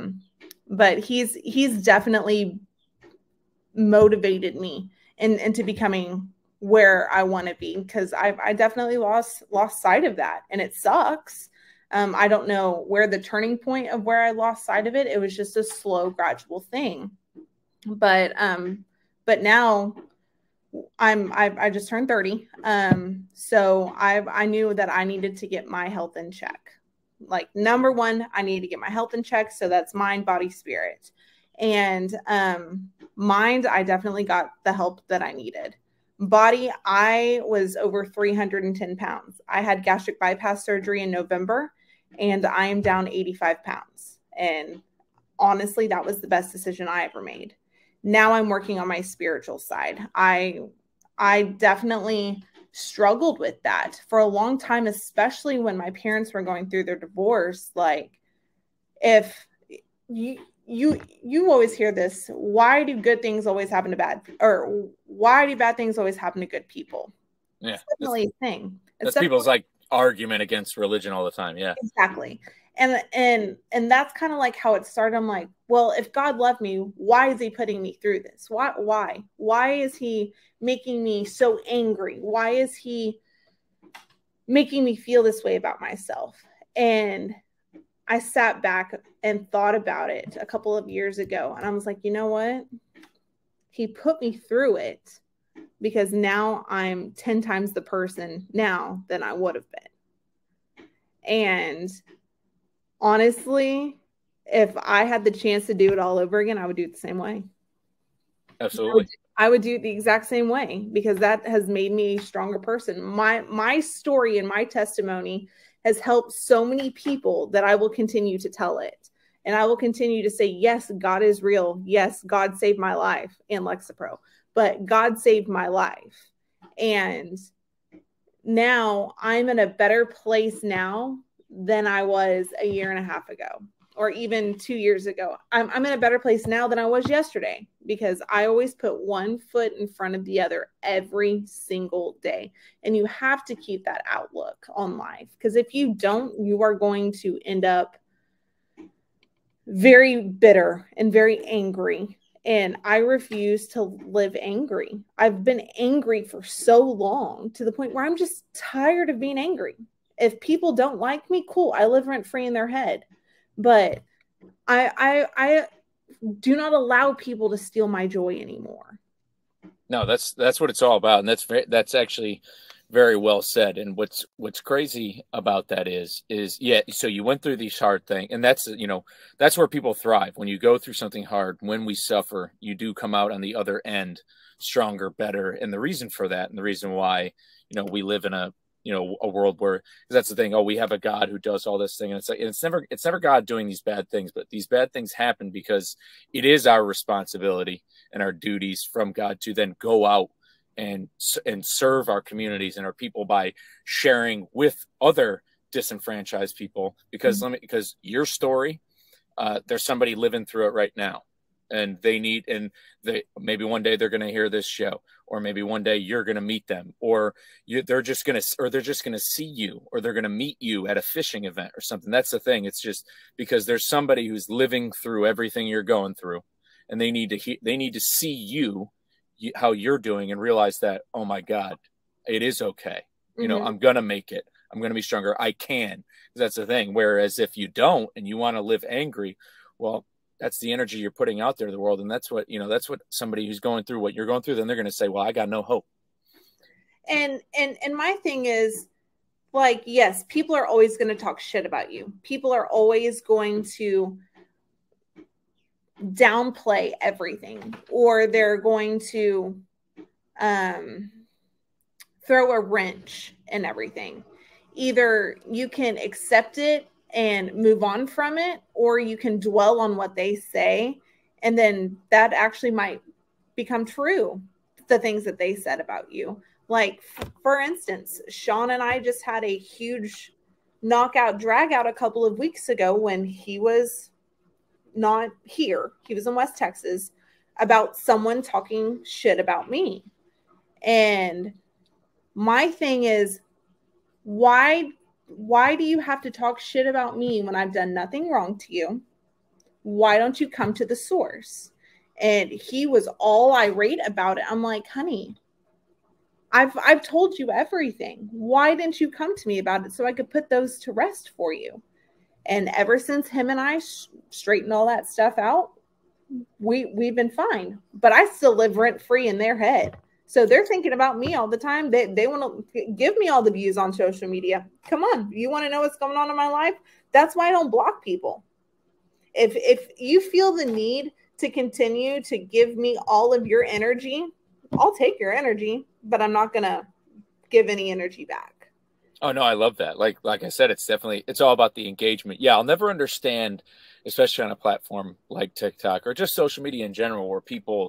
he's definitely motivated me into becoming where I want to be, because I definitely lost sight of that, and it sucks. I don't know where the turning point of where I lost sight of it. It was just a slow, gradual thing. But now I just turned 30. So I knew that I needed to get my health in check. Like, number one, I need to get my health in check. So that's mind, body, spirit. And mind, I definitely got the help that I needed. Body, I was over 310 pounds. I had gastric bypass surgery in November, and I am down 85 pounds. And honestly, that was the best decision I ever made. Now I'm working on my spiritual side. I definitely struggled with that for a long time, especially when my parents were going through their divorce. Like, if you always hear this, why do good things always happen to bad, or why do bad things always happen to good people? Yeah, it's definitely a thing. That's people's like argument against religion all the time. Yeah, exactly. And that's kind of like how it started. I'm like, well, if God loved me, why is he putting me through this? Why is he making me so angry? Why is he making me feel this way about myself? And I sat back and thought about it a couple of years ago, and I was like, you know what? He put me through it because now I'm 10 times the person now than I would have been. And honestly, if I had the chance to do it all over again, I would do it the same way. Absolutely. I would do it the exact same way, because that has made me a stronger person. My story and my testimony has helped so many people that I will continue to tell it. And I will continue to say, yes, God is real. Yes, God saved my life and Lexapro, but God saved my life. And now I'm in a better place now than I was a year and a half ago, or even 2 years ago. I'm in a better place now than I was yesterday, because I always put one foot in front of the other every single day. And you have to keep that outlook on life, because if you don't, you are going to end up very bitter and very angry. And I refuse to live angry. I've been angry for so long, to the point where I'm just tired of being angry. If people don't like me, cool, I live rent free in their head. But I do not allow people to steal my joy anymore. No, that's what it's all about. And that's actually very well said. And what's crazy about that is yeah, so you went through these hard things, and that's, that's where people thrive. When you go through something hard, when we suffer, you do come out on the other end stronger, better. And the reason for that, and the reason why, we live in a world where, that's the thing, we have a God who does all this thing. And it's like, it's never God doing these bad things, but these bad things happen because it is our responsibility and our duties from God to then go out and serve our communities and our people by sharing with other disenfranchised people, because because your story, there's somebody living through it right now, and maybe one day they're going to hear this show, or maybe one day you're going to meet them, or they're just going to see you, or they're going to meet you at a fishing event or something. That's the thing. It's just because there's somebody who's living through everything you're going through, and they need to see you, how you're doing, and realize that, oh my God, it is okay. I'm going to make it. I'm going to be stronger. I can. That's the thing. Whereas if you don't, and you want to live angry, well, that's the energy you're putting out there to the world. And that's what somebody who's going through what you're going through, then they're going to say, well, I got no hope. And my thing is, like, yes, people are always going to talk shit about you. People are always going to downplay everything, or they're going to throw a wrench in everything. Either you can accept it and move on from it, or you can dwell on what they say, and then that actually might become true, the things that they said about you. Like, for instance, Sean and I just had a huge knockout drag out a couple of weeks ago when he was not here. He was in West Texas, about someone talking shit about me. And my thing is, why do you have to talk shit about me when I've done nothing wrong to you? Why don't you come to the source? And he was all irate about it. I'm like, honey, I've told you everything. Why didn't you come to me about it so I could put those to rest for you? And ever since him and I straightened all that stuff out, we've been fine. But I still live rent free in their head. So they're thinking about me all the time. They want to give me all the views on social media. Come on. You want to know what's going on in my life? That's why I don't block people. If you feel the need to continue to give me all of your energy, I'll take your energy, but I'm not going to give any energy back. Oh no, I love that. Like I said, it's all about the engagement. Yeah, I'll never understand, especially on a platform like TikTok or just social media in general, where people,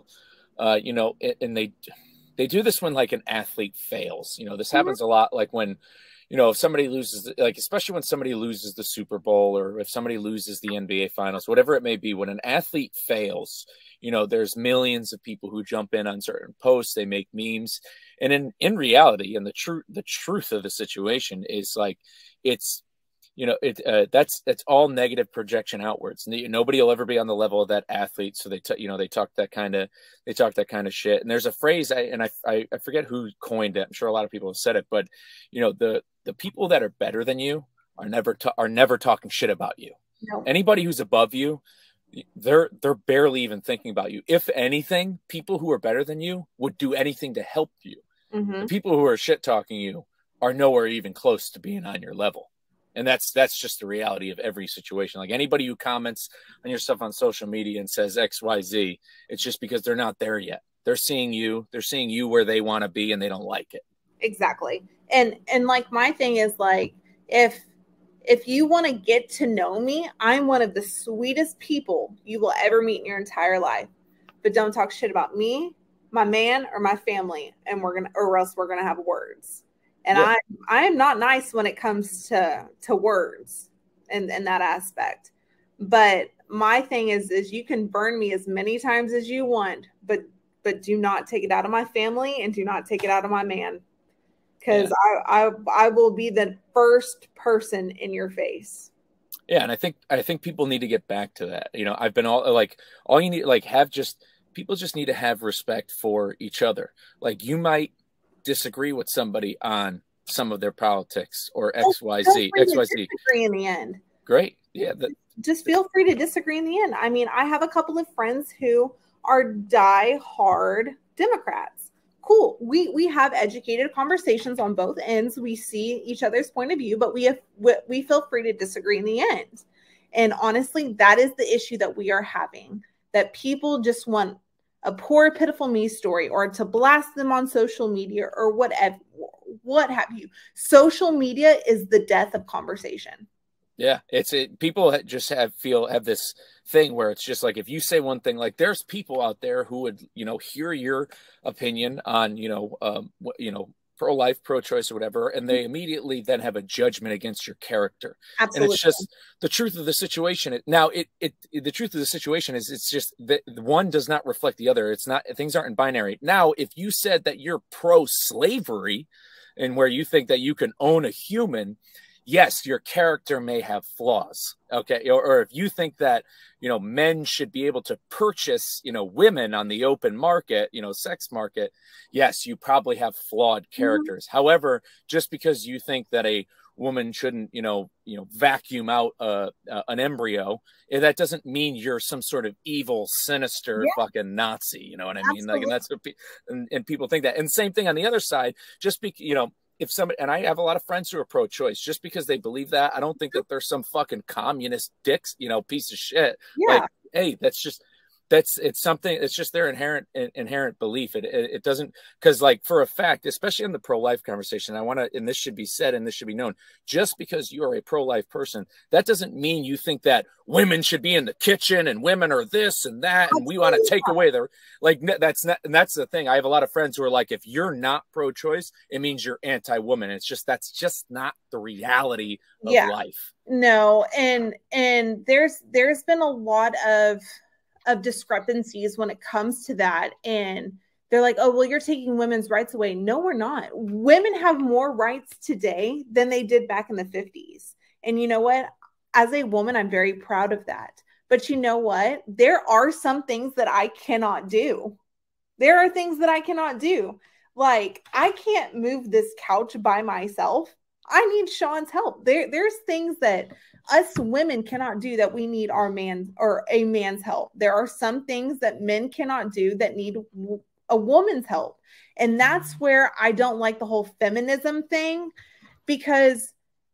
and they do this when like an athlete fails. This happens a lot. Like when, if somebody loses, like especially when somebody loses the Super Bowl, or if somebody loses the NBA Finals, whatever it may be, when an athlete fails, there's millions of people who jump in on certain posts. They make memes. And in reality, and the truth of the situation is like, it's, that's all negative projection outwards. Nobody will ever be on the level of that athlete. So they talk that kind of shit. And there's a phrase, I forget who coined it. I'm sure a lot of people have said it, but the people that are better than you are never talking shit about you. No. Anybody who's above you, they're barely even thinking about you. If anything, people who are better than you would do anything to help you. Mm-hmm. The people who are shit talking you are nowhere even close to being on your level. And that's just the reality of every situation. Like anybody who comments on your stuff on social media and says XYZ, it's just because they're not there yet. They're seeing you where they want to be, and they don't like it. Exactly. And like my thing is like, if you want to get to know me, I'm one of the sweetest people you will ever meet in your entire life. But don't talk shit about me, my man, or my family, and or else we're gonna have words. And yeah. I am not nice when it comes to words and that aspect. But my thing is you can burn me as many times as you want, but do not take it out of my family and do not take it out of my man. Because yeah. I will be the first person in your face. Yeah, and I think people need to get back to that. You know, I've been all you need, like, people just need to have respect for each other. Like, you might disagree with somebody on some of their politics or XYZ. Disagree in the end. Great. Yeah. Just feel free to disagree in the end. I mean, I have a couple of friends who are die-hard Democrats. Cool. We have educated conversations on both ends. We see each other's point of view, but we feel free to disagree in the end. And honestly, that is the issue that we are having, that people just want a poor, pitiful me story or to blast them on social media or whatever, what have you. Social media is the death of conversation. Yeah, people just have this thing where it's just like, if you say one thing, like there's people out there who would, hear your opinion on, pro-life, pro-choice or whatever, and they immediately then have a judgment against your character. Absolutely. And it's just the truth of the situation. Now, the truth of the situation is it's just that one does not reflect the other. It's not, things aren't binary. Now, if you said that you're pro-slavery and where you think that you can own a human, yes, your character may have flaws. Okay. Or if you think that, men should be able to purchase, women on the open market, sex market, yes, you probably have flawed characters. Mm-hmm. However, just because you think that a woman shouldn't, vacuum out an embryo, that doesn't mean you're some sort of evil, sinister fucking Nazi. You know what I mean? Absolutely. Like, and that's what and people think that. And same thing on the other side, just if somebody, and I have a lot of friends who are pro-choice, just because they believe that, I don't think that they're some fucking communist dicks, piece of shit. Yeah. Like, hey, it's something, it's just their inherent belief. It doesn't, because like for a fact, especially in the pro-life conversation, and this should be said and this should be known, just because you are a pro-life person, that doesn't mean you think that women should be in the kitchen and women are this and that, and we want to take away their, like, that's the thing. I have a lot of friends who are like, if you're not pro-choice, it means you're anti-woman. That's just not the reality of life. No. And there's been a lot of discrepancies when it comes to that. And they're like, oh, well, you're taking women's rights away. No, we're not. Women have more rights today than they did back in the 50s. And you know what? As a woman, I'm very proud of that. But you know what? There are some things that I cannot do. There are things that I cannot do. Like, I can't move this couch by myself. I need Sean's help. There's things that us women cannot do that we need our man or a man's help. There are some things that men cannot do that need a woman's help. And that's where I don't like the whole feminism thing, because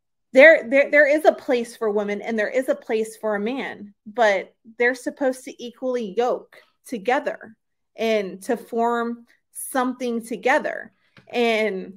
there is a place for women and there is a place for a man, but they're supposed to equally yoke together and to something together. And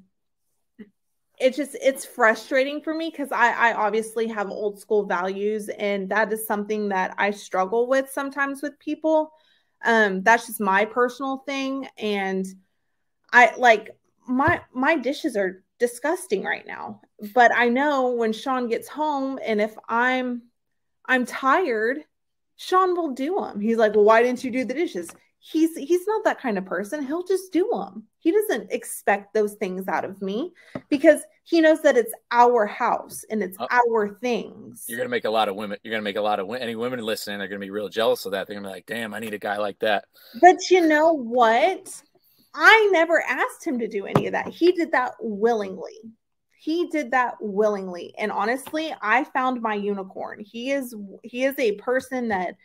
it's frustrating for me because I obviously have old school values, and that is something that I struggle with sometimes with people. That's just my personal thing. And I like my dishes are disgusting right now, but I know when Sean gets home and if I'm tired, Sean will do them. He's like, well, why didn't you do the dishes? He's not that kind of person. He'll just do them. He doesn't expect those things out of me because he knows that it's our house and it's our things. You're going to make a lot of women. Any women listening are going to be real jealous of that. They're going to be like, damn, I need a guy like that. But you know what? I never asked him to do any of that. He did that willingly. And honestly, I found my unicorn. He is a person that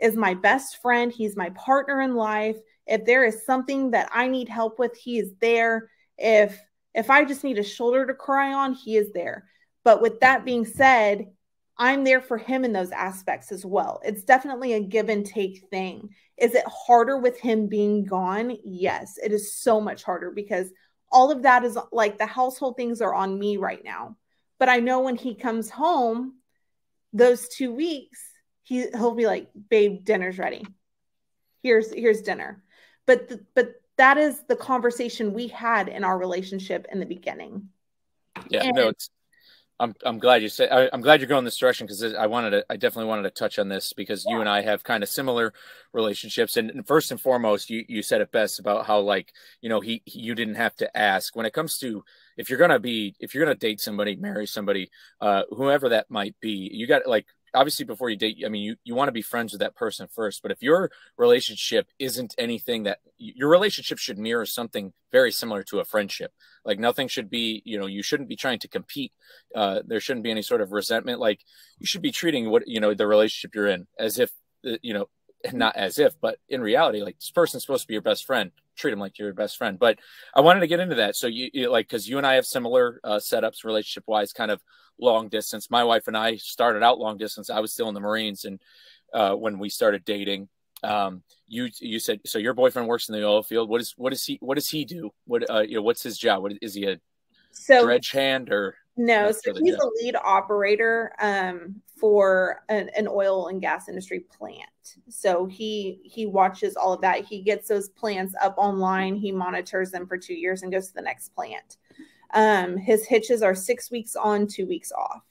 is my best friend. He's my partner in life. If there is something that I need help with, he is there. If I just need a shoulder to cry on, he is there. But with that being said, I'm there for him in those aspects as well. It's definitely a give and take thing. Is it harder with him being gone? Yes, it is so much harder because all of that is like the household things are on me right now. But I know when he comes home, those 2 weeks, he'll be like, babe, dinner's ready. Here's dinner. But that is the conversation we had in our relationship in the beginning. Yeah, no, I'm glad you said. I'm glad you're going this direction because I definitely wanted to touch on this because you and I have kind of similar relationships. And first and foremost, you said it best about how, like, you know, you didn't have to ask when it comes to if you're gonna date somebody, marry somebody, whoever that might be. You got, like, obviously before you date, I mean, you want to be friends with that person first, but if your relationship isn't anything that your relationship should mirror something very similar to a friendship, like nothing should be, you know, you shouldn't be trying to compete. There shouldn't be any sort of resentment. Like you should be treating the relationship you're in as if, not as if, but in reality, like this person's supposed to be your best friend, treat them like you're your best friend. But I wanted to get into that. So you like, cause you and I have similar setups relationship wise, kind of long distance. My wife and I started out long distance. I was still in the Marines. And when we started dating, you said, so your boyfriend works in the oil field. What does he do? What's his job? Is he a dredge hand or? No, so he's a lead operator for an oil and gas industry plant. So he watches all of that. He gets those plants up online. He monitors them for 2 years and goes to the next plant. His hitches are 6 weeks on, 2 weeks off.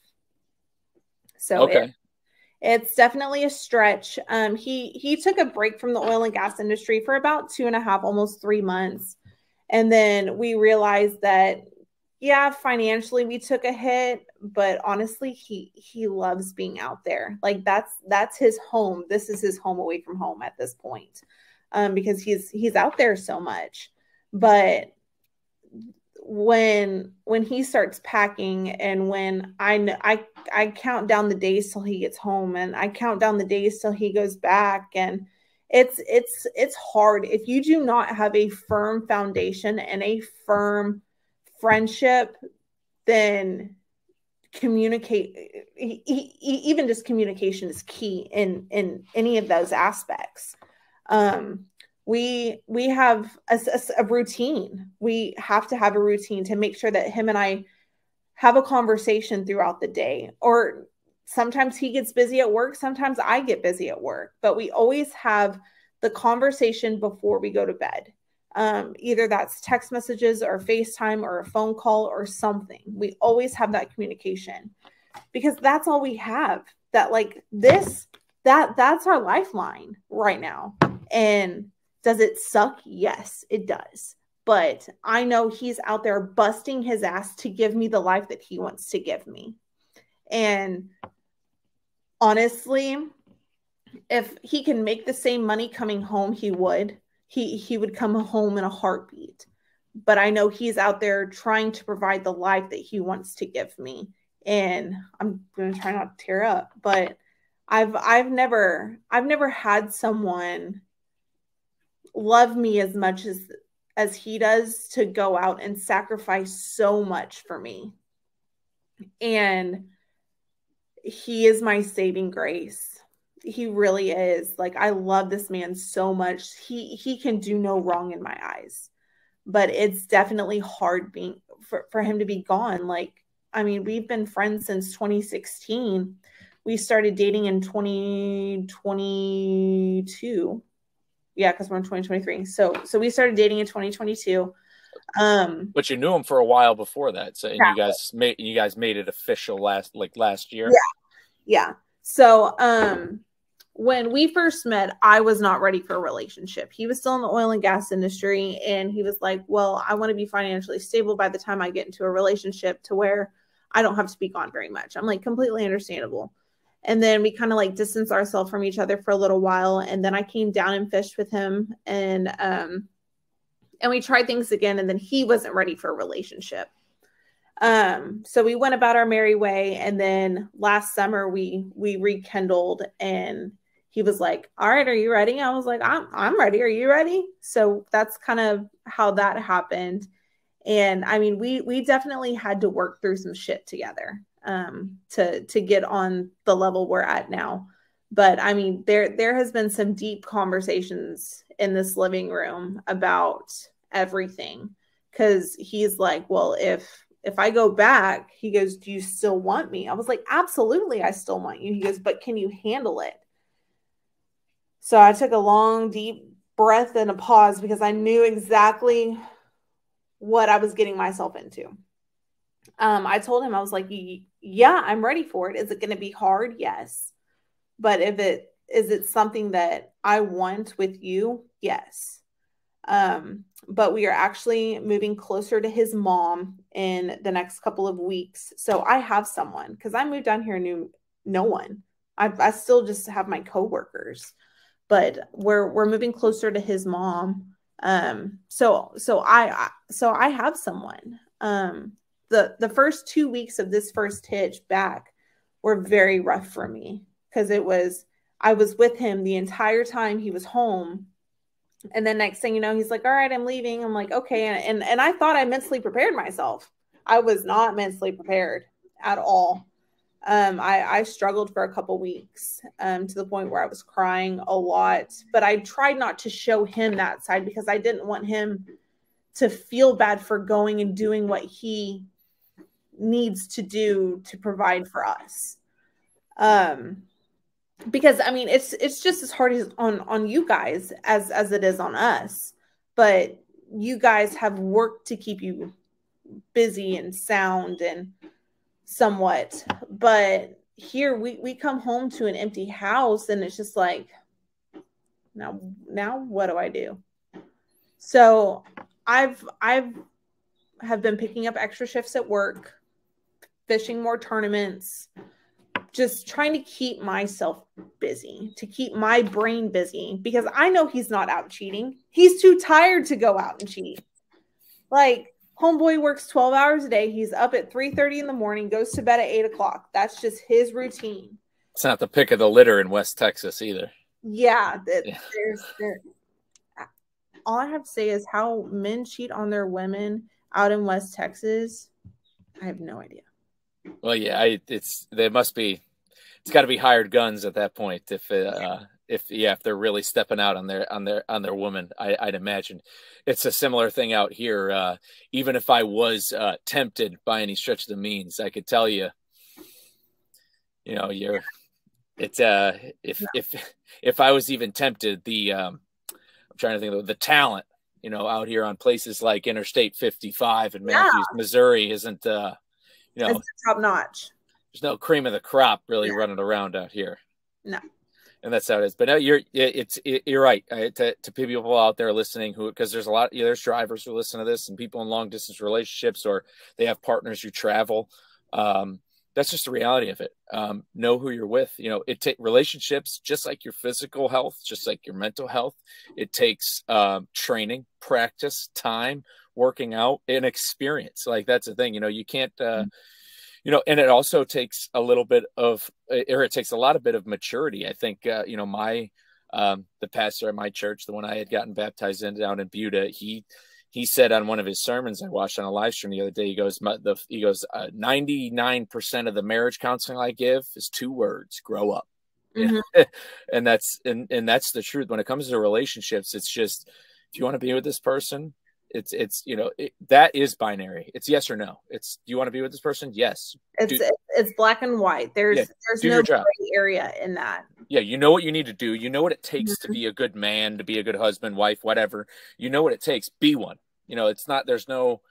So okay. It's definitely a stretch. He took a break from the oil and gas industry for about 2.5, almost 3 months. And then we realized that, yeah, financially we took a hit, but honestly, he loves being out there. Like that's his home. This is his home away from home at this point, because he's out there so much. But when he starts packing and when I count down the days till he gets home and I count down the days till he goes back, and it's hard if you do not have a firm foundation and a firm friendship, then communicate, even just communication is key in any of those aspects. We have a routine. We have to have a routine to make sure that him and I have a conversation throughout the day. Or sometimes he gets busy at work. Sometimes I get busy at work. But we always have the conversation before we go to bed. Either that's text messages or FaceTime or a phone call or something. We always have that communication because that's all we have. That's our lifeline right now. And does it suck? Yes, it does. But I know he's out there busting his ass to give me the life that he wants to give me. And honestly, if he can make the same money coming home, he would. He would come home in a heartbeat. But I know he's out there trying to provide the life that he wants to give me. And I'm going to try not to tear up. But I've never had someone love me as much as he does, to go out and sacrifice so much for me. And he is my saving grace. He really is. Like, I love this man so much. He can do no wrong in my eyes, but it's definitely hard for him to be gone. Like, I mean, we've been friends since 2016. We started dating in 2022. Yeah, because we're in 2023. So we started dating in 2022. But you knew him for a while before that. So, and exactly. you guys made it official last year. Yeah. So when we first met, I was not ready for a relationship. He was still in the oil and gas industry, and he was like, well, I want to be financially stable by the time I get into a relationship to where I don't have to be gone very much. I'm like, completely understandable. And then we kind of like distanced ourselves from each other for a little while. And then I came down and fished with him, and we tried things again. And then he wasn't ready for a relationship. So we went about our merry way. And then last summer we rekindled, and he was like, all right, are you ready? I was like, I'm ready. Are you ready? So that's kind of how that happened. And I mean, we definitely had to work through some shit together to get on the level we're at now. But I mean, there has been some deep conversations in this living room about everything. Cause he's like, well, if I go back, he goes, do you still want me? I was like, absolutely, I still want you. He goes, but can you handle it? So I took a long, deep breath and a pause because I knew exactly what I was getting myself into. I told him, I was like, yeah, I'm ready for it. Is it going to be hard? Yes. But is it something that I want with you? Yes. But we are actually moving closer to his mom in the next couple of weeks. So I have someone, because I moved down here and knew no one. I still just have my coworkers, but we're moving closer to his mom. So I have someone. The first 2 weeks of this first hitch back were very rough for me, because I was with him the entire time he was home. And then next thing you know, he's like, all right, I'm leaving. I'm like, okay. And I thought I mentally prepared myself. I was not mentally prepared at all. I struggled for a couple weeks, to the point where I was crying a lot, but I tried not to show him that side because I didn't want him to feel bad for going and doing what he needs to do to provide for us. Because I mean, it's just as hard as on you guys as it is on us, but you guys have work to keep you busy and sound and somewhat. But here we come home to an empty house, and it's just like, now what do I do? So I've have been picking up extra shifts at work, fishing more tournaments, just trying to keep myself busy, to keep my brain busy, because I know he's not out cheating. He's too tired to go out and cheat. Like, homeboy works 12 hours a day. He's up at 3:30 in the morning, goes to bed at 8 o'clock. That's just his routine. It's not the pick of the litter in West Texas either. Yeah. All I have to say is how men cheat on their women out in West Texas, I have no idea. Well, yeah, it's got to be hired guns at that point. If they're really stepping out on their woman, I'd imagine it's a similar thing out here. Even if I was tempted by any stretch of the means, I could tell you, if I was even tempted, I'm trying to think of the talent, out here on places like Interstate 55 in Matthews, Missouri isn't, it's top notch. There's no cream of the crop really running around out here. No. And that's how it is. But no, you're right. To people out there listening, because there's a lot, there's drivers who listen to this, and people in long distance relationships, or they have partners who travel. That's just the reality of it. Know who you're with. Relationships, just like your physical health, just like your mental health. It takes training, practice, time, working out, and experience. Like, that's the thing. You can't. And it also takes a lot of maturity. I think, the pastor at my church, the one I had gotten baptized in down in Buda, he said on one of his sermons I watched on a live stream the other day, he goes, 99% of the marriage counseling I give is 2 words: grow up. Mm-hmm. And that's the truth. When it comes to relationships, it's just, if you want to be with this person, that is binary. It's yes or no. It's, do you want to be with this person? Yes. It's black and white. There's no gray area in that. Yeah. You know what you need to do. You know what it takes to be a good man, to be a good husband, wife, whatever. You know what it takes. Be one. It's not, there is no,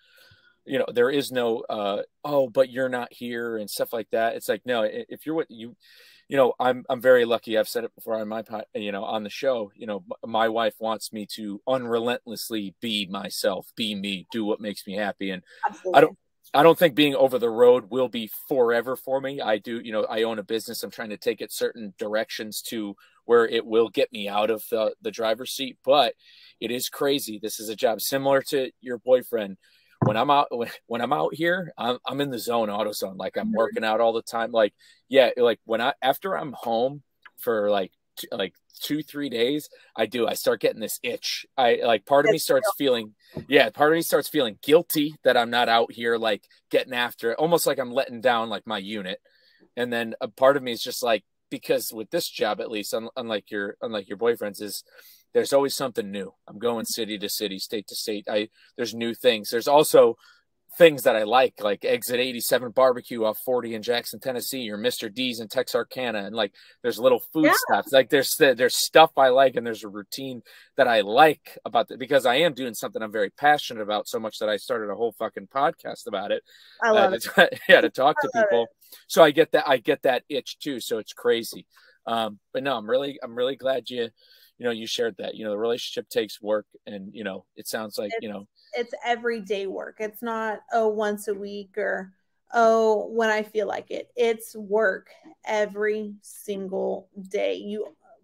but you're not here and stuff like that. It's like, no, if you're what you, I'm very lucky. I've said it before on my, on the show, my wife wants me to unrelentlessly be myself, be me, do what makes me happy. And absolutely. I don't think being over the road will be forever for me. I do, I own a business. I'm trying to take it certain directions to where it will get me out of the driver's seat, but it is crazy. This is a job similar to your boyfriend. When I'm out here, I'm in the zone, AutoZone. Like, I'm working out all the time. Like, yeah, like after I'm home for like like 2-3 days, I start getting this itch. Part of me starts feeling guilty that I'm not out here like getting after it, almost like I'm letting down like my unit. And then a part of me is just like, because with this job, at least, unlike your boyfriend's, is there's always something new. I'm going city to city, state to state. There's new things. There's also things that I like Exit 87 barbecue off 40 in Jackson, Tennessee, or Mr. D's in Texarkana. And like, there's little food stuff. Like there's stuff I like, and there's a routine that I like about it, because I am doing something I'm very passionate about, so much that I started a whole fucking podcast about it. I love it. To talk to people. So I get that itch too. So it's crazy. But no, I'm really glad you shared that. The relationship takes work, and it sounds like it's everyday work. It's not once a week or when I feel like it. It's work every single day.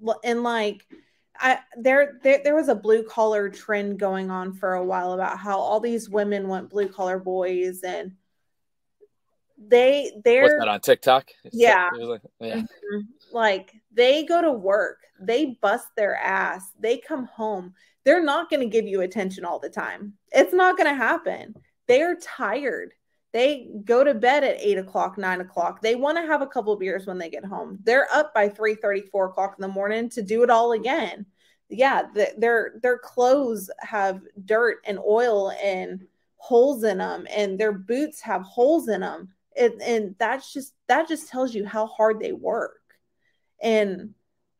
There was a blue collar trend going on for a while about how all these women want blue collar boys, and they're what's that on TikTok? Yeah. Yeah. Like, they go to work, they bust their ass, they come home. They're not going to give you attention all the time. It's not going to happen. They are tired. They go to bed at 8 o'clock, 9 o'clock. They want to have a couple of beers when they get home. They're up by 3:30, 4 o'clock in the morning to do it all again. Yeah, their clothes have dirt and oil and holes in them, and their boots have holes in them. And that just tells you how hard they work. And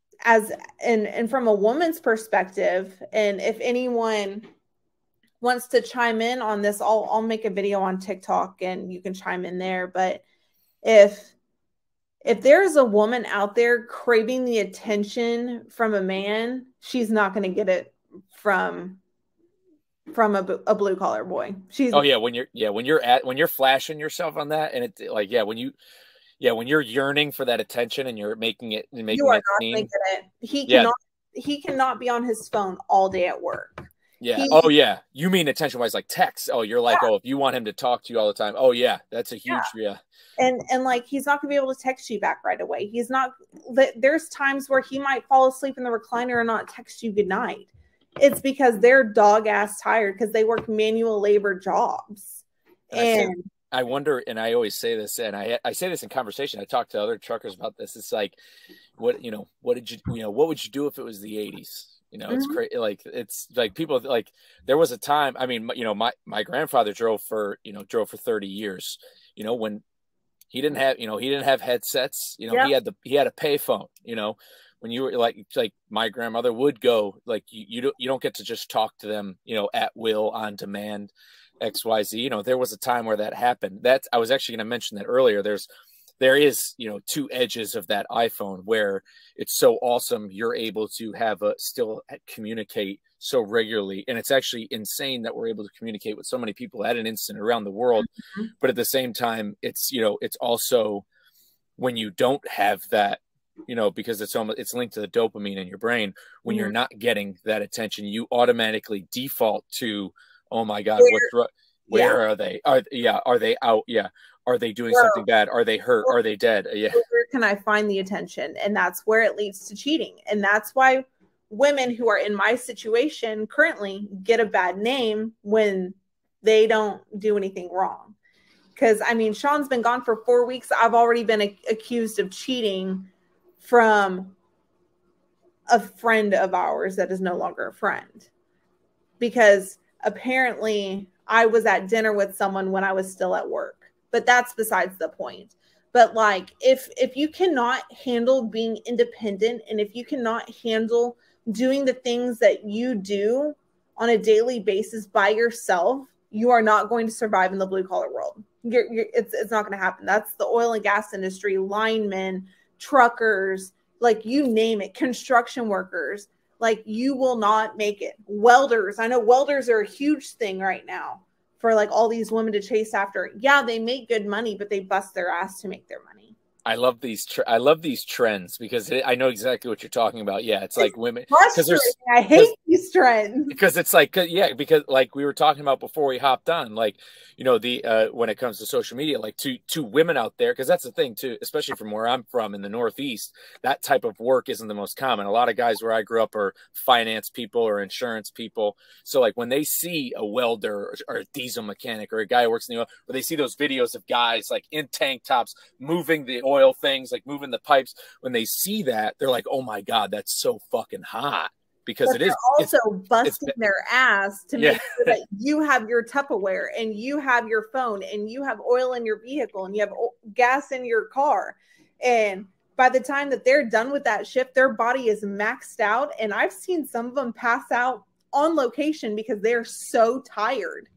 from a woman's perspective, and if anyone wants to chime in on this, I'll make a video on TikTok and you can chime in there. But if there's a woman out there craving the attention from a man, she's not going to get it from a blue collar boy. When you're flashing yourself on that, and it's like, when you're yearning for that attention and you're making it seen. Making it. He cannot be on his phone all day at work. Yeah. You mean attention wise, like text? Oh, you're like, if you want him to talk to you all the time. Oh yeah, that's a huge And like, he's not gonna be able to text you back right away. He's not. There's times where he might fall asleep in the recliner and not text you good night. It's because they're dog ass tired because they work manual labor jobs. And I wonder, and I always say this, and I say this in conversation. I talk to other truckers about this. It's like, what would you do if it was the 80s? It's crazy. Like, it's like people, like, there was a time, I mean, my grandfather drove for 30 years, when he didn't have headsets, he had a pay phone, when you were like my grandmother would go, like, you don't get to just talk to them, at will, on demand, XYZ. There was a time where that happened. I was actually going to mention that earlier. There is, two edges of that iPhone where it's so awesome you're able to still communicate so regularly. And it's actually insane that we're able to communicate with so many people at an instant around the world. Mm-hmm. But at the same time, it's also when you don't have that, because it's linked to the dopamine in your brain. When you're not getting that attention, you automatically default to, oh my God, where are they? Are they out? Yeah. Are they doing something bad? Are they hurt? Are they dead? Yeah. Where can I find the attention? And that's where it leads to cheating. And that's why women who are in my situation currently get a bad name when they don't do anything wrong. Because, I mean, Sean's been gone for 4 weeks. I've already been accused of cheating from a friend of ours that is no longer a friend. Because apparently I was at dinner with someone when I was still at work. But that's besides the point. But like, if you cannot handle being independent, and if you cannot handle doing the things that you do on a daily basis by yourself, you are not going to survive in the blue collar world. It's not going to happen. That's the oil and gas industry, linemen, truckers, like, you name it, construction workers. Like, you will not make it. Welders. I know welders are a huge thing right now for like all these women to chase after. Yeah, they make good money, but they bust their ass to make their money. I love these. I love these trends because I know exactly what you're talking about. Yeah, it's like women. I hate these trends because it's like, yeah, because like we were talking about before we hopped on, like, you know, the when it comes to social media, like two women out there, because that's the thing too, especially from where I'm from in the Northeast, that type of work isn't the most common. A lot of guys where I grew up are finance people or insurance people. So like when they see a welder or a diesel mechanic or a guy who works in the oil, or they see those videos of guys like in tank tops moving the oil things, like moving the pipes, when they see that, they're like, oh my God, that's so fucking hot. Because but it is also busting their ass to make sure that you have your Tupperware and you have your phone and you have oil in your vehicle and you have gas in your car. And by the time that they're done with that shift, their body is maxed out. And I've seen some of them pass out on location because they're so tired.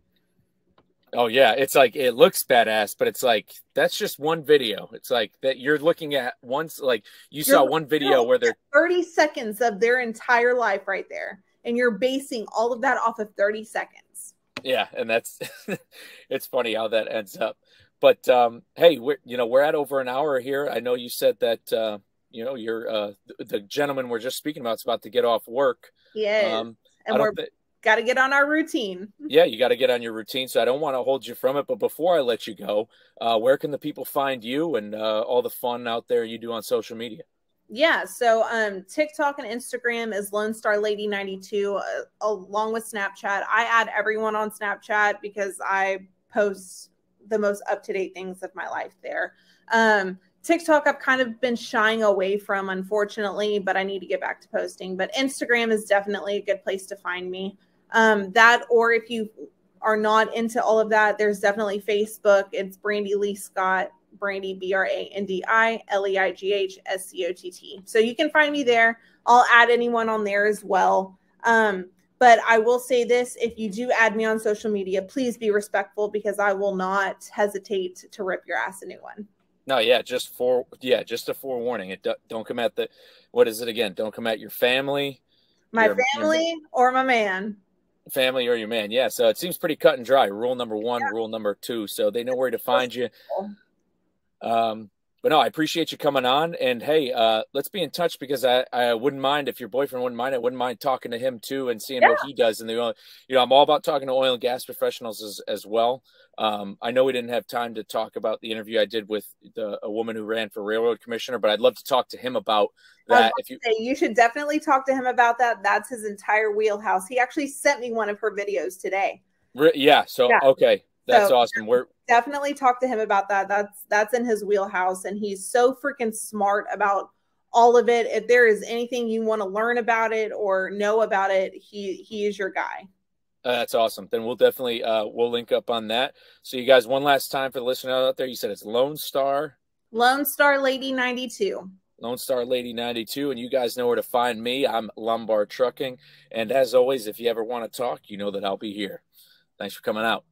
Oh yeah, it's like it looks badass, but it's like that's just one video. It's like that you're looking at once, like you saw one video where they're 30 seconds of their entire life right there, and you're basing all of that off of 30 seconds. Yeah, and that's it's funny how that ends up. But hey, we're at over an hour here. I know you said that you're the gentleman we're just speaking about is about to get off work. Yeah, and we're got to get on our routine. Yeah, you got to get on your routine. So I don't want to hold you from it. But before I let you go, where can the people find you and all the fun out there you do on social media? Yeah, so TikTok and Instagram is Lone Star Lady 92, along with Snapchat. I add everyone on Snapchat because I post the most up-to-date things of my life there. TikTok I've kind of been shying away from, unfortunately, but I need to get back to posting. But Instagram is definitely a good place to find me. That, or if you are not into all of that, there's definitely Facebook. It's Brandi Lee Scott, Brandi, Brandi Leigh Scott. So you can find me there. I'll add anyone on there as well. But I will say this, if you do add me on social media, please be respectful because I will not hesitate to rip your ass a new one. No, yeah, just a forewarning. Don't come at what is it again? Don't come at your family. My family or my man. Family or your man, yeah. So it seems pretty cut and dry. Rule number one, rule number two. So they know where to find you. But no, I appreciate you coming on. And hey, let's be in touch because I wouldn't mind if your boyfriend wouldn't mind. I wouldn't mind talking to him too and seeing what he does. And I'm all about talking to oil and gas professionals as well. I know we didn't have time to talk about the interview I did with a woman who ran for railroad commissioner, but I'd love to talk to him about that. You should definitely talk to him about that. That's his entire wheelhouse. He actually sent me one of her videos today. Yeah. So, okay. That's awesome. We're definitely talk to him about that. That's in his wheelhouse. And he's so freaking smart about all of it. If there is anything you want to learn about it or know about it, he is your guy. That's awesome. Then we'll definitely we'll link up on that. So you guys, one last time for the listener out there, you said it's Lone Star Lady 92. Lone Star Lady 92, and you guys know where to find me. I'm Lombard Trucking, and as always, if you ever want to talk, you know that I'll be here. Thanks for coming out.